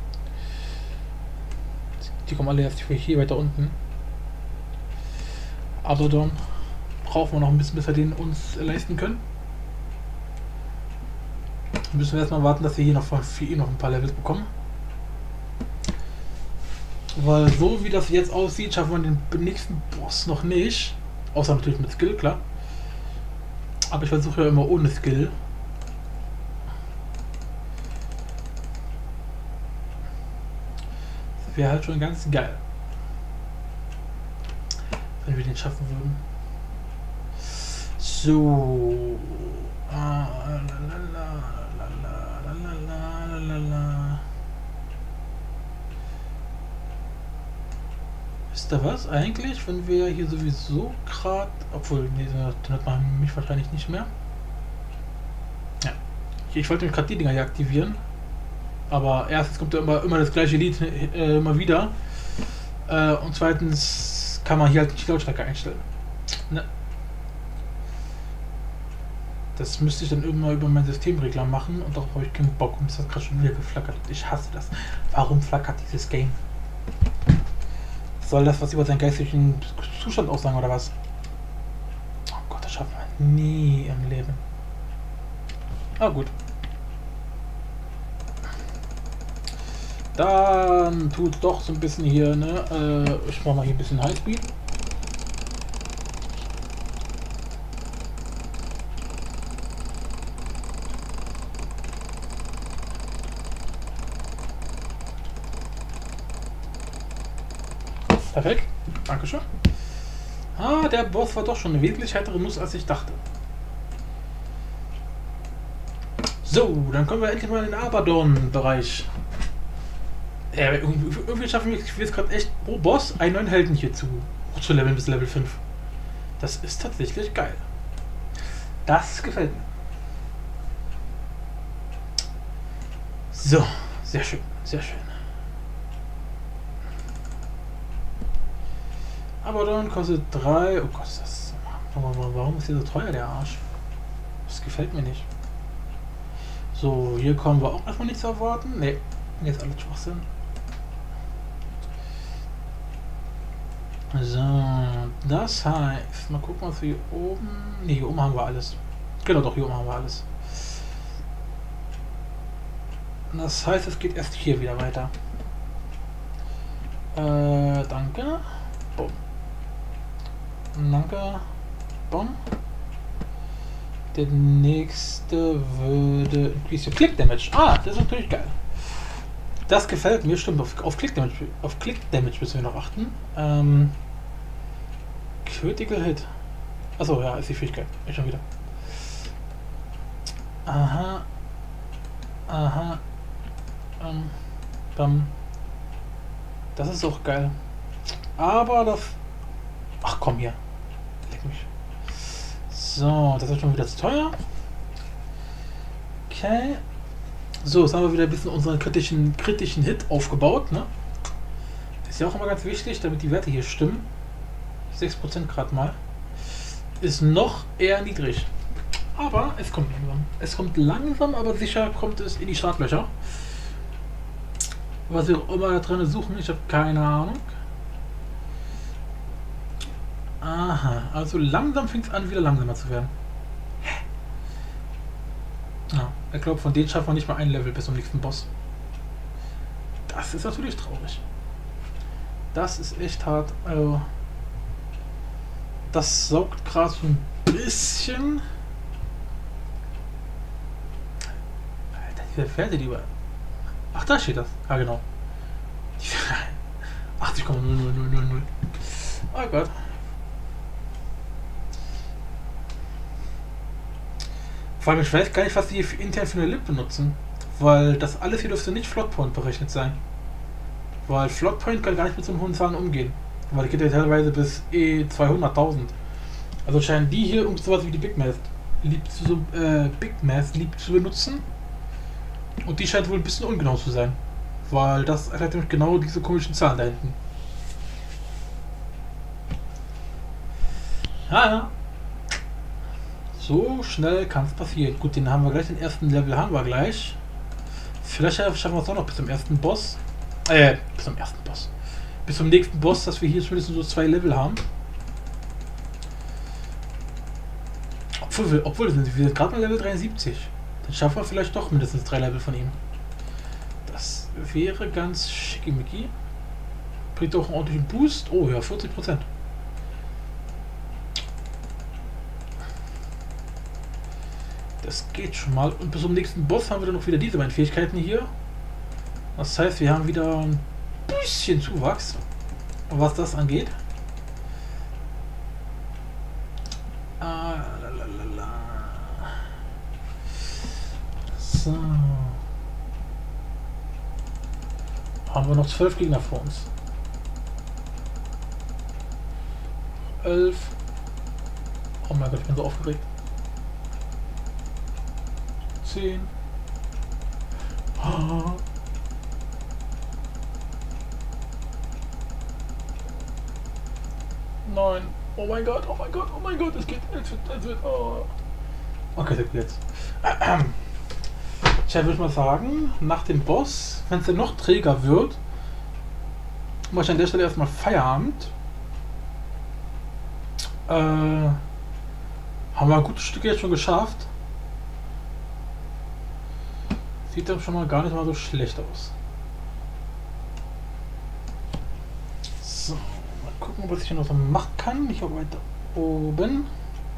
Die kommen alle jetzt hier weiter unten. Aber dann brauchen wir noch ein bisschen, bis wir den uns leisten können. Dann müssen wir erstmal warten, dass wir hier noch von vier noch ein paar Levels bekommen. Weil so wie das jetzt aussieht, schaffen wir den nächsten Boss noch nicht. Außer natürlich mit Skill, klar. Aber ich versuche ja immer ohne Skill. Das wäre halt schon ganz geil. Wenn wir den schaffen würden. So. Ah, lalalala. Wisst ihr was? Eigentlich, wenn wir hier sowieso gerade. Obwohl, nee, dann hat man mich wahrscheinlich nicht mehr. Ja. Ich wollte gerade die Dinger hier aktivieren. Aber erstens kommt ja immer, immer das gleiche Lied äh, immer wieder. Äh, und zweitens kann man hier halt nicht die Lautstärke einstellen. Ne. Das müsste ich dann irgendwann über meinen Systemregler machen und darauf habe ich keinen Bock. Und das hat gerade schon wieder geflackert. Ich hasse das. Warum flackert dieses Game? Soll das was über seinen geistigen Zustand aussagen oder was? Oh Gott, das schafft man nie im Leben. Ah, gut. Dann tut doch so ein bisschen hier, ne? Äh, ich mache mal hier ein bisschen Highspeed. Perfekt. Dankeschön. Ah, der Boss war doch schon eine wesentlich härtere Nuss, als ich dachte. So, dann kommen wir endlich mal in den Abaddon-Bereich. Ja, irgendwie, irgendwie schaffen wir es gerade echt pro Boss einen neuen Helden hier zu, zu leveln bis Level fünf. Das ist tatsächlich geil. Das gefällt mir. So, sehr schön, sehr schön. Abaddon kostet drei. Oh Gott, das. Warum ist der so teuer, der Arsch? Das gefällt mir nicht. So, hier können wir auch erstmal nichts erwarten. Ne, jetzt alles Schwachsinn. So, das heißt, mal gucken, was wir hier oben. Ne, hier oben haben wir alles. Genau, doch, hier oben haben wir alles. Das heißt, es geht erst hier wieder weiter. Äh, danke. Boom. Danke. Boom. Der nächste würde increase your Click Damage. Ah, das ist natürlich geil. Das gefällt mir, stimmt. Auf, auf Click Damage, auf Click Damage müssen wir noch achten. Ähm, Critical Hit. Achso, ja, ist die Fähigkeit. Ich schon wieder. Aha. Aha. Ähm, dann. Das ist auch geil. Aber das. Ach komm hier. Leck mich. So, das ist schon wieder zu teuer. Okay. So, jetzt haben wir wieder ein bisschen unseren kritischen, kritischen Hit aufgebaut. Ne? Ist ja auch immer ganz wichtig, damit die Werte hier stimmen. sechs Prozent gerade mal. Ist noch eher niedrig. Aber es kommt langsam. Es kommt langsam, aber sicher kommt es in die Startlöcher. Was wir auch immer da drin suchen, ich habe keine Ahnung. Aha, also langsam fängt es an, wieder langsamer zu werden. Ja, ich glaube, von denen schaffen wir nicht mal ein Level bis zum nächsten Boss. Das ist natürlich traurig. Das ist echt hart. Also, das saugt gerade so ein bisschen. Alter, diese Pferde, die über. Ach, da steht das. Ah, genau. achtzig Komma null null null null null. Oh Gott. Vor allem, ich weiß gar nicht, was die intern für eine Lib benutzen. Weil das alles hier dürfte nicht Floatpoint berechnet sein. Weil Floatpoint kann gar nicht mit so hohen Zahlen umgehen. Weil das geht ja teilweise bis E zweihunderttausend. Also scheinen die hier um sowas wie die Big Math lieb zu, äh, Big Math lieb zu benutzen. Und die scheint wohl ein bisschen ungenau zu sein. Weil das hat nämlich genau diese komischen Zahlen da hinten. Ja, ja. So schnell kann es passieren. Gut, den haben wir gleich, den ersten Level haben wir gleich. Vielleicht schaffen wir es auch noch bis zum ersten Boss. Äh, bis zum ersten Boss. Bis zum nächsten Boss, dass wir hier zumindest so zwei Level haben. Obwohl wir, obwohl wir sind, wir sind gerade mal Level dreiundsiebzig. Dann schaffen wir vielleicht doch mindestens drei Level von ihm. Das wäre ganz schickimicki. Bringt auch einen ordentlichen Boost. Oh ja, vierzig Prozent. Das geht schon mal. Und bis zum nächsten Boss haben wir dann noch wieder diese beiden Fähigkeiten hier. Das heißt, wir haben wieder ein bisschen Zuwachs, was das angeht. Ah, lalalala. So. Haben wir noch zwölf Gegner vor uns. Elf. Oh mein Gott, ich bin so aufgeregt. Zehn. Oh. Neun. Oh mein Gott, oh mein Gott, oh mein Gott, es geht, es wird, es wird, oh. Okay, das geht jetzt. Ich würde mal sagen, nach dem Boss, wenn es dann noch träger wird, mache ich an der Stelle erstmal Feierabend. Äh, haben wir ein gutes Stück jetzt schon geschafft. Sieht dann schon mal gar nicht mal so schlecht aus. So, mal gucken, was ich hier noch so machen kann. Ich habe weiter oben.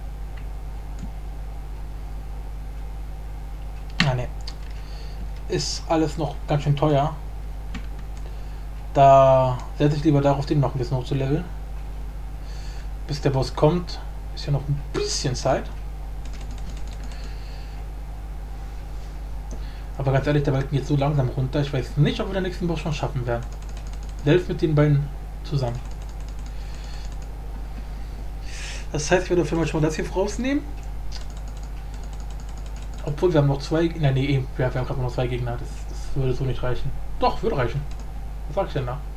Ah ne. Ist alles noch ganz schön teuer. Da setze ich lieber darauf, den noch ein bisschen hoch zu leveln. Bis der Boss kommt, ist ja noch ein bisschen Zeit. Aber ganz ehrlich, der Balken geht so langsam runter. Ich weiß nicht, ob wir den nächsten Boss schon schaffen werden. Selbst mit den beiden zusammen. Das heißt, ich werde dafür mal schon mal das hier rausnehmen. Obwohl wir haben noch zwei. Nein, nee, wir haben gerade noch zwei Gegner. Das, das würde so nicht reichen. Doch, würde reichen. Was sag ich denn da?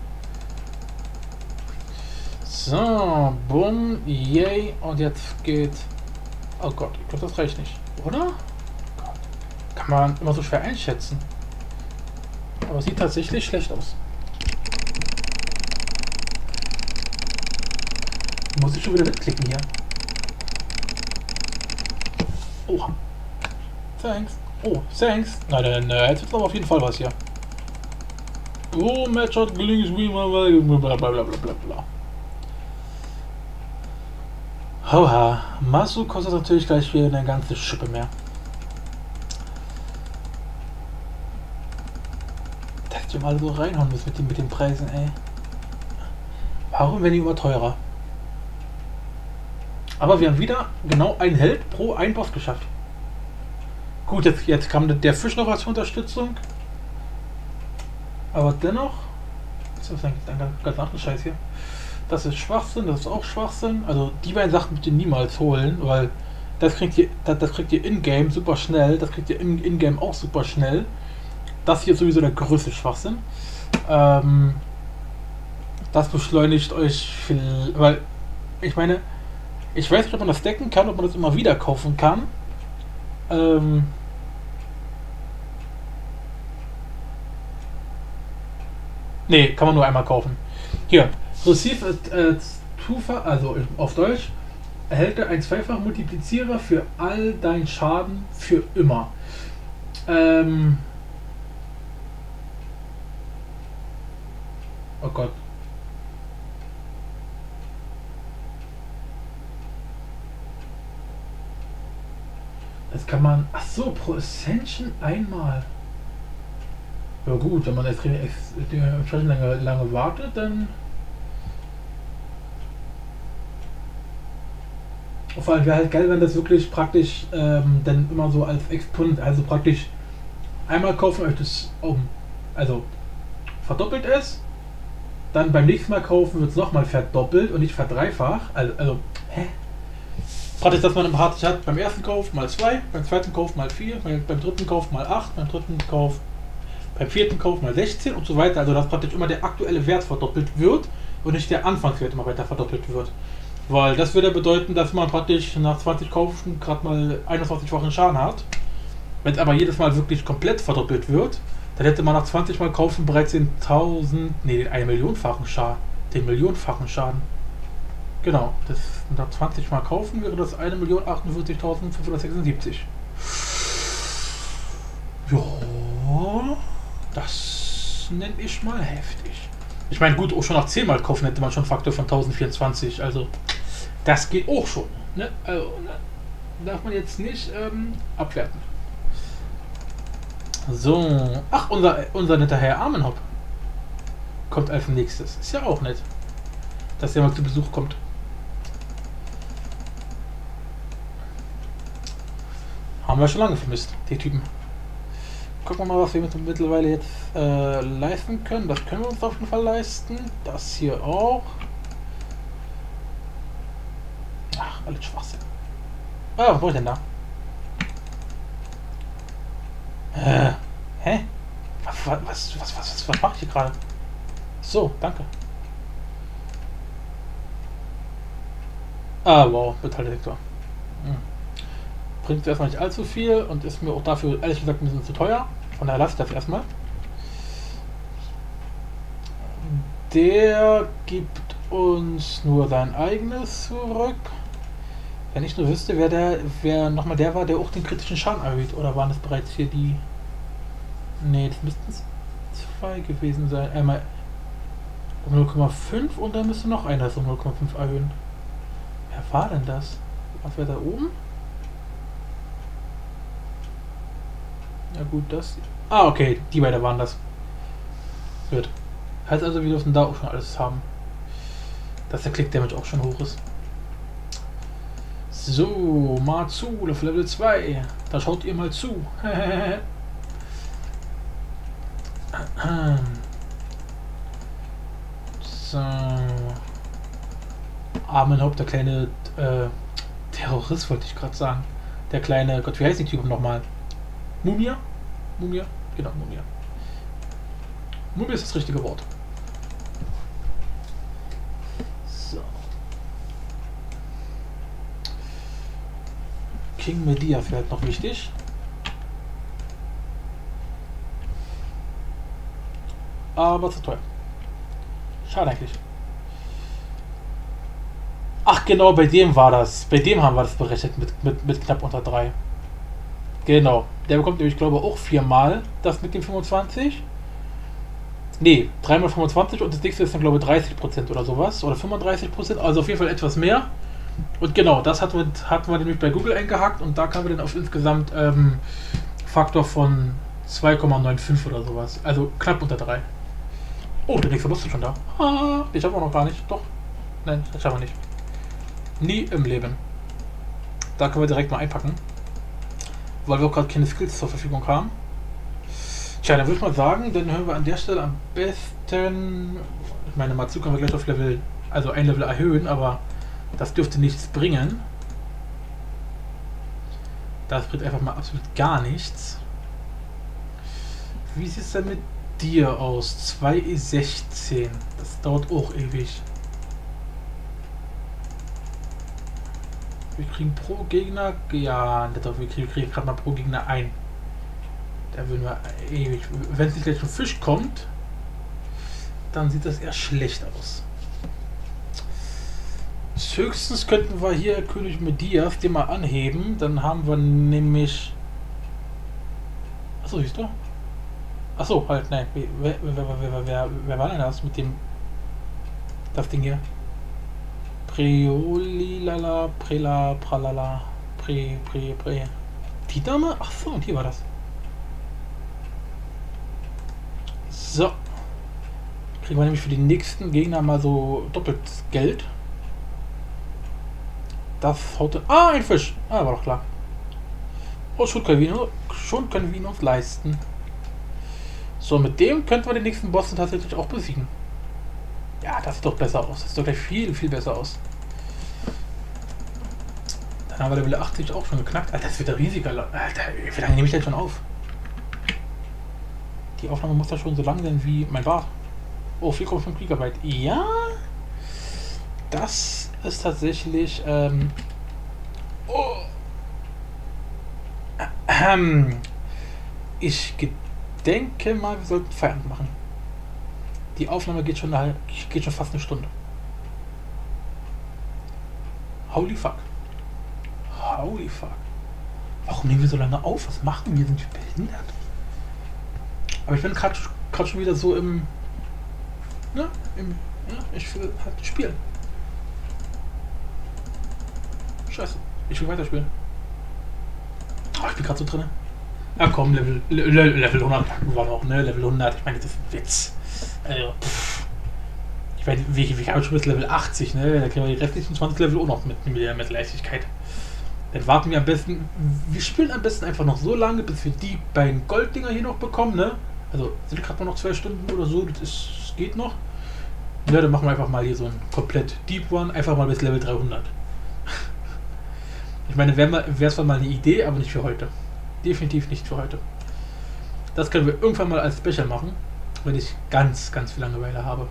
So, bumm, yay. Und jetzt geht. Oh Gott, ich glaube, das reicht nicht. Oder? Kann man immer so schwer einschätzen. Aber sieht tatsächlich schlecht aus. Muss ich schon wieder mitklicken hier. Oh. Thanks. Oh, thanks. Na dann, äh, jetzt wird aber auf jeden Fall was hier. Oh, Match hat gelingt, wie man bla bla bla bla bla. Oha, Masu kostet natürlich gleich wieder eine ganze Schippe mehr. Dass wir mal so reinhauen müssen mit den, mit den Preisen, ey. Warum werden die immer teurer? Aber wir haben wieder genau einen Held pro einen Boss geschafft. Gut, jetzt, jetzt kam der Fisch noch als Unterstützung. Aber dennoch. Was ist das eigentlich? Ein ganz, ganz anderer Scheiß hier. Das ist Schwachsinn, das ist auch Schwachsinn. Also die beiden Sachen bitte niemals holen, weil das kriegt ihr, das, das kriegt ihr in-game super schnell, das kriegt ihr in-game auch super schnell. Das hier ist sowieso der größte Schwachsinn. Ähm, das beschleunigt euch viel, weil ich meine, ich weiß nicht, ob man das decken kann, ob man das immer wieder kaufen kann. Ähm, nee, kann man nur einmal kaufen. Hier, Receive äh, Tufa, also auf Deutsch, erhält er einen Zweifach-Multiplizierer für all deinen Schaden für immer. Ähm, oh Gott. Das kann man. Ach so, pro Ascension einmal. Ja gut, wenn man jetzt entsprechend lange, lange wartet, dann. Vor allem wäre halt geil, wenn das wirklich praktisch ähm, dann immer so als Exponent, also praktisch einmal kaufen euch das um, also verdoppelt es, dann beim nächsten Mal kaufen wird es nochmal verdoppelt und nicht verdreifacht. Also, also, hä? Praktisch, dass man im Hart hat, beim ersten Kauf mal zwei, beim zweiten Kauf mal vier, beim, beim dritten Kauf mal acht, beim dritten Kauf, beim vierten Kauf mal sechzehn und so weiter. Also dass praktisch immer der aktuelle Wert verdoppelt wird und nicht der Anfangswert immer weiter verdoppelt wird. Weil das würde bedeuten, dass man praktisch nach zwanzig Kaufen gerade mal einundzwanzig-fachen Schaden hat. Wenn es aber jedes Mal wirklich komplett verdoppelt wird, dann hätte man nach zwanzig Mal Kaufen bereits den tausend, nee, den eine Millionenfachen Schaden. Den Millionenfachen Schaden. Genau, das nach zwanzig Mal Kaufen wäre das eine Million achtundvierzigtausendfünfhundertsechsundsiebzig. Ja, das nenne ich mal heftig. Ich meine, gut, auch schon nach zehn Mal Kaufen hätte man schon einen Faktor von tausendvierundzwanzig. Also, das geht auch schon. Ne? Also, ne? Darf man jetzt nicht ähm, abwerten. So, ach, unser, unser netter Herr Armenhop kommt als nächstes. Ist ja auch nett, dass der mal zu Besuch kommt. Haben wir schon lange vermisst, die Typen. Gucken wir mal, was wir mittlerweile jetzt äh, leisten können. Das können wir uns auf jeden Fall leisten. Das hier auch. Ach, alles Schwachsinn. Ah, was brauche ich denn da? Äh, hä? Was, was, was, was, was, was mache ich hier gerade? So, danke. Ah, wow, Metalldetektor. Hm. Bringt erstmal nicht allzu viel und ist mir auch dafür, ehrlich gesagt, ein bisschen zu teuer. Von daher lasse ich das erstmal. Der gibt uns nur sein eigenes zurück. Wenn ich nur wüsste, wer der, wer nochmal der war, der auch den kritischen Schaden erhöht. Oder waren das bereits hier die... Ne, das müssten es zwei gewesen sein. Einmal um null Komma fünf und dann müsste noch einer so null Komma fünf erhöhen. Wer war denn das? Was war da oben? Ja gut, das... Ah, okay, die beiden waren das. Wird. Heißt also, wir dürfen da auch schon alles haben. Dass der Click-Damage auch schon hoch ist. So, mal zu, auf Level zwei. Da schaut ihr mal zu. So. Armenhaupt, der kleine äh, Terrorist, wollte ich gerade sagen. Der kleine, Gott, wie heißt die Typ nochmal? Mumia? Mumia? Genau, Mumia. Mumia ist das richtige Wort. So. King Medea wäre halt noch wichtig. Aber zu teuer. Schade eigentlich. Ach genau, bei dem war das. Bei dem haben wir das berechnet mit, mit, mit knapp unter drei. Genau. Der bekommt nämlich, glaube ich, auch viermal das mit dem fünfundzwanzig. Ne, dreimal fünfundzwanzig und das nächste ist dann, glaube ich, dreißig Prozent oder sowas. Oder fünfunddreißig Prozent, also auf jeden Fall etwas mehr. Und genau, das hatten wir, hatten wir nämlich bei Google eingehakt und da kamen wir dann auf insgesamt ähm, Faktor von zwei Komma fünfundneunzig oder sowas. Also knapp unter drei. Oh, der nächste Boss ist schon da. Ah, den schaffen wir noch gar nicht. Doch. Nein, das schaffen wir nicht. Nie im Leben. Da können wir direkt mal einpacken. Weil wir auch gerade keine Skills zur Verfügung haben. Tja, dann würde ich mal sagen, dann hören wir an der Stelle am besten... Ich meine, Matsu können wir gleich auf Level... Also ein Level erhöhen, aber das dürfte nichts bringen. Das bringt einfach mal absolut gar nichts. Wie sieht es denn mit dir aus? zwei E sechzehn. Das dauert auch ewig. Wir kriegen pro Gegner... Ja, wir kriegen, kriegen gerade mal pro Gegner ein. Da würden wir ewig... Wenn es nicht gleich ein Fisch kommt, dann sieht das eher schlecht aus. Höchstens könnten wir hier König Medias den mal anheben. Dann haben wir nämlich... Achso, siehst du? Achso, halt, nein. Wer, wer, wer, wer, wer war denn das mit dem... Das Ding hier? Preolilala, Prela, Pralala, Pre, Pre, Pre. Die Dame? Ach so, und hier war das. So. Kriegen wir nämlich für die nächsten Gegner mal so doppelt Geld. Das haut... Ah, ein Fisch. Ah, war doch klar. Oh, schon können wir, schon können wir ihn uns leisten. So, mit dem könnten wir den nächsten Boss tatsächlich auch besiegen. Ja, das sieht doch besser aus. Das sieht doch gleich viel, viel besser aus. Aber Level achtzig auch schon geknackt. Alter, das wird der riesige. Alter, wie lange nehme ich denn schon auf? Die Aufnahme muss ja schon so lang sein wie mein Bart. Oh, vier Komma fünf Gigabyte. Ja, das ist tatsächlich. Ähm, oh, ähm, ich denke mal, wir sollten Feierabend machen. Die Aufnahme geht schon, eine, geht schon fast eine Stunde. Holy fuck. Holy fuck. Warum nehmen wir so lange auf? Was machen wir? Sind wir behindert? Aber ich bin gerade schon wieder so im. Ne? Im. Ja, ich will halt spielen. Scheiße. Ich will weiterspielen. Oh, ich bin gerade so drin. Ja komm, Level, Level, Level hundert war noch, ne? Level hundert. Ich meine, das ist ein Witz. Also, pff. Ich meine, wir, wir haben schon bis Level achtzig, ne? Da kriegen wir die restlichen zwanzig Level auch noch mit, mit, mit Leichtigkeit. Dann warten wir am besten. Wir spielen am besten einfach noch so lange, bis wir die beiden Golddinger hier noch bekommen, ne? Also sind gerade noch zwei Stunden oder so, das, ist, das geht noch. Ja, dann machen wir einfach mal hier so ein komplett Deep One, einfach mal bis Level dreihundert. Ich meine, wäre es zwar mal eine Idee, aber nicht für heute. Definitiv nicht für heute. Das können wir irgendwann mal als Special machen, wenn ich ganz, ganz viel Langeweile habe.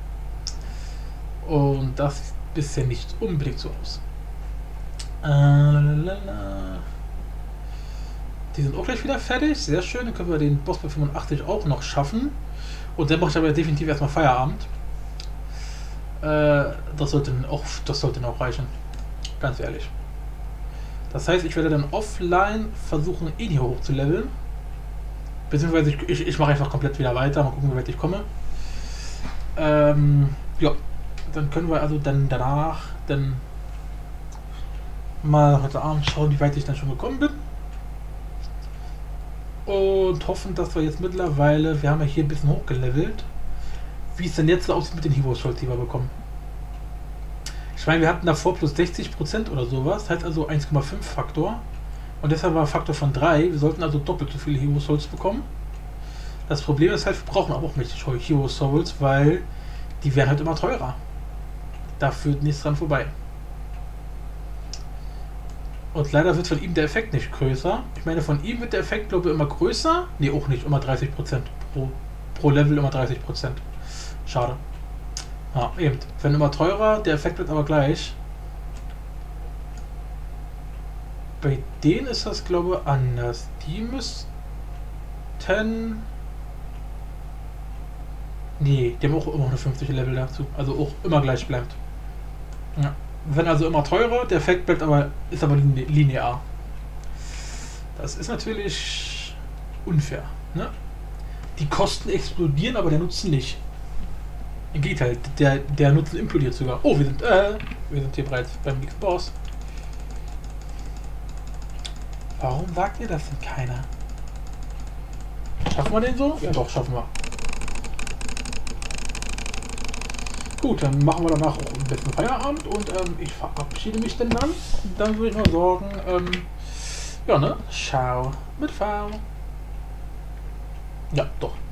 Und das sieht bisher nicht unbedingt so aus. Äh, lalalala. Die sind auch gleich wieder fertig. Sehr schön. Dann können wir den Boss bei fünfundachtzig auch noch schaffen. Und dann mache ich aber definitiv erstmal Feierabend. Äh, das sollte auch, das sollte auch reichen. Ganz ehrlich. Das heißt, ich werde dann offline versuchen, ihn hier hoch zu leveln. Beziehungsweise ich, ich, ich mache einfach komplett wieder weiter. Mal gucken, wie weit ich komme. Ähm, ja. Dann können wir also dann danach dann mal heute Abend schauen, wie weit ich dann schon gekommen bin. Und hoffen, dass wir jetzt mittlerweile, wir haben ja hier ein bisschen hochgelevelt, wie es denn jetzt so aussieht mit den Heroes Scholz, die wir bekommen. Ich meine, wir hatten davor plus sechzig Prozent oder sowas, das heißt also eins Komma fünf Faktor. Und deshalb war Faktor von drei. Wir sollten also doppelt so viele Heroes Souls bekommen. Das Problem ist halt, wir brauchen aber auch mächtig Heroes Souls, weil die werden halt immer teurer. Da führt nichts dran vorbei. Und leider wird von ihm der Effekt nicht größer. Ich meine, von ihm wird der Effekt, glaube ich, immer größer. Ne, auch nicht. Immer dreißig Prozent. Pro, pro Level immer dreißig Prozent. Schade. Ja, eben. Wenn immer teurer, der Effekt wird aber gleich. Bei denen ist das, glaube ich, anders. Die müssten... Nee, die haben auch immer eine fünfzig Level dazu. Also auch immer gleich bleibt. Ja. Wenn also immer teurer, der Effekt bleibt aber, ist aber linear. Das ist natürlich unfair. Ne? Die Kosten explodieren, aber der Nutzen nicht. Im Gegenteil, der, der Nutzen implodiert sogar. Oh, wir sind, äh, wir sind hier bereits beim nächsten Boss. Warum sagt ihr das denn keiner? Schaffen wir den so? Ja doch, schaffen wir. Gut, dann machen wir danach auch ein bisschen Feierabend und ähm, ich verabschiede mich denn dann. Und dann würde ich mal sagen, ähm, ja ne? Ciao mit V. Ja, doch.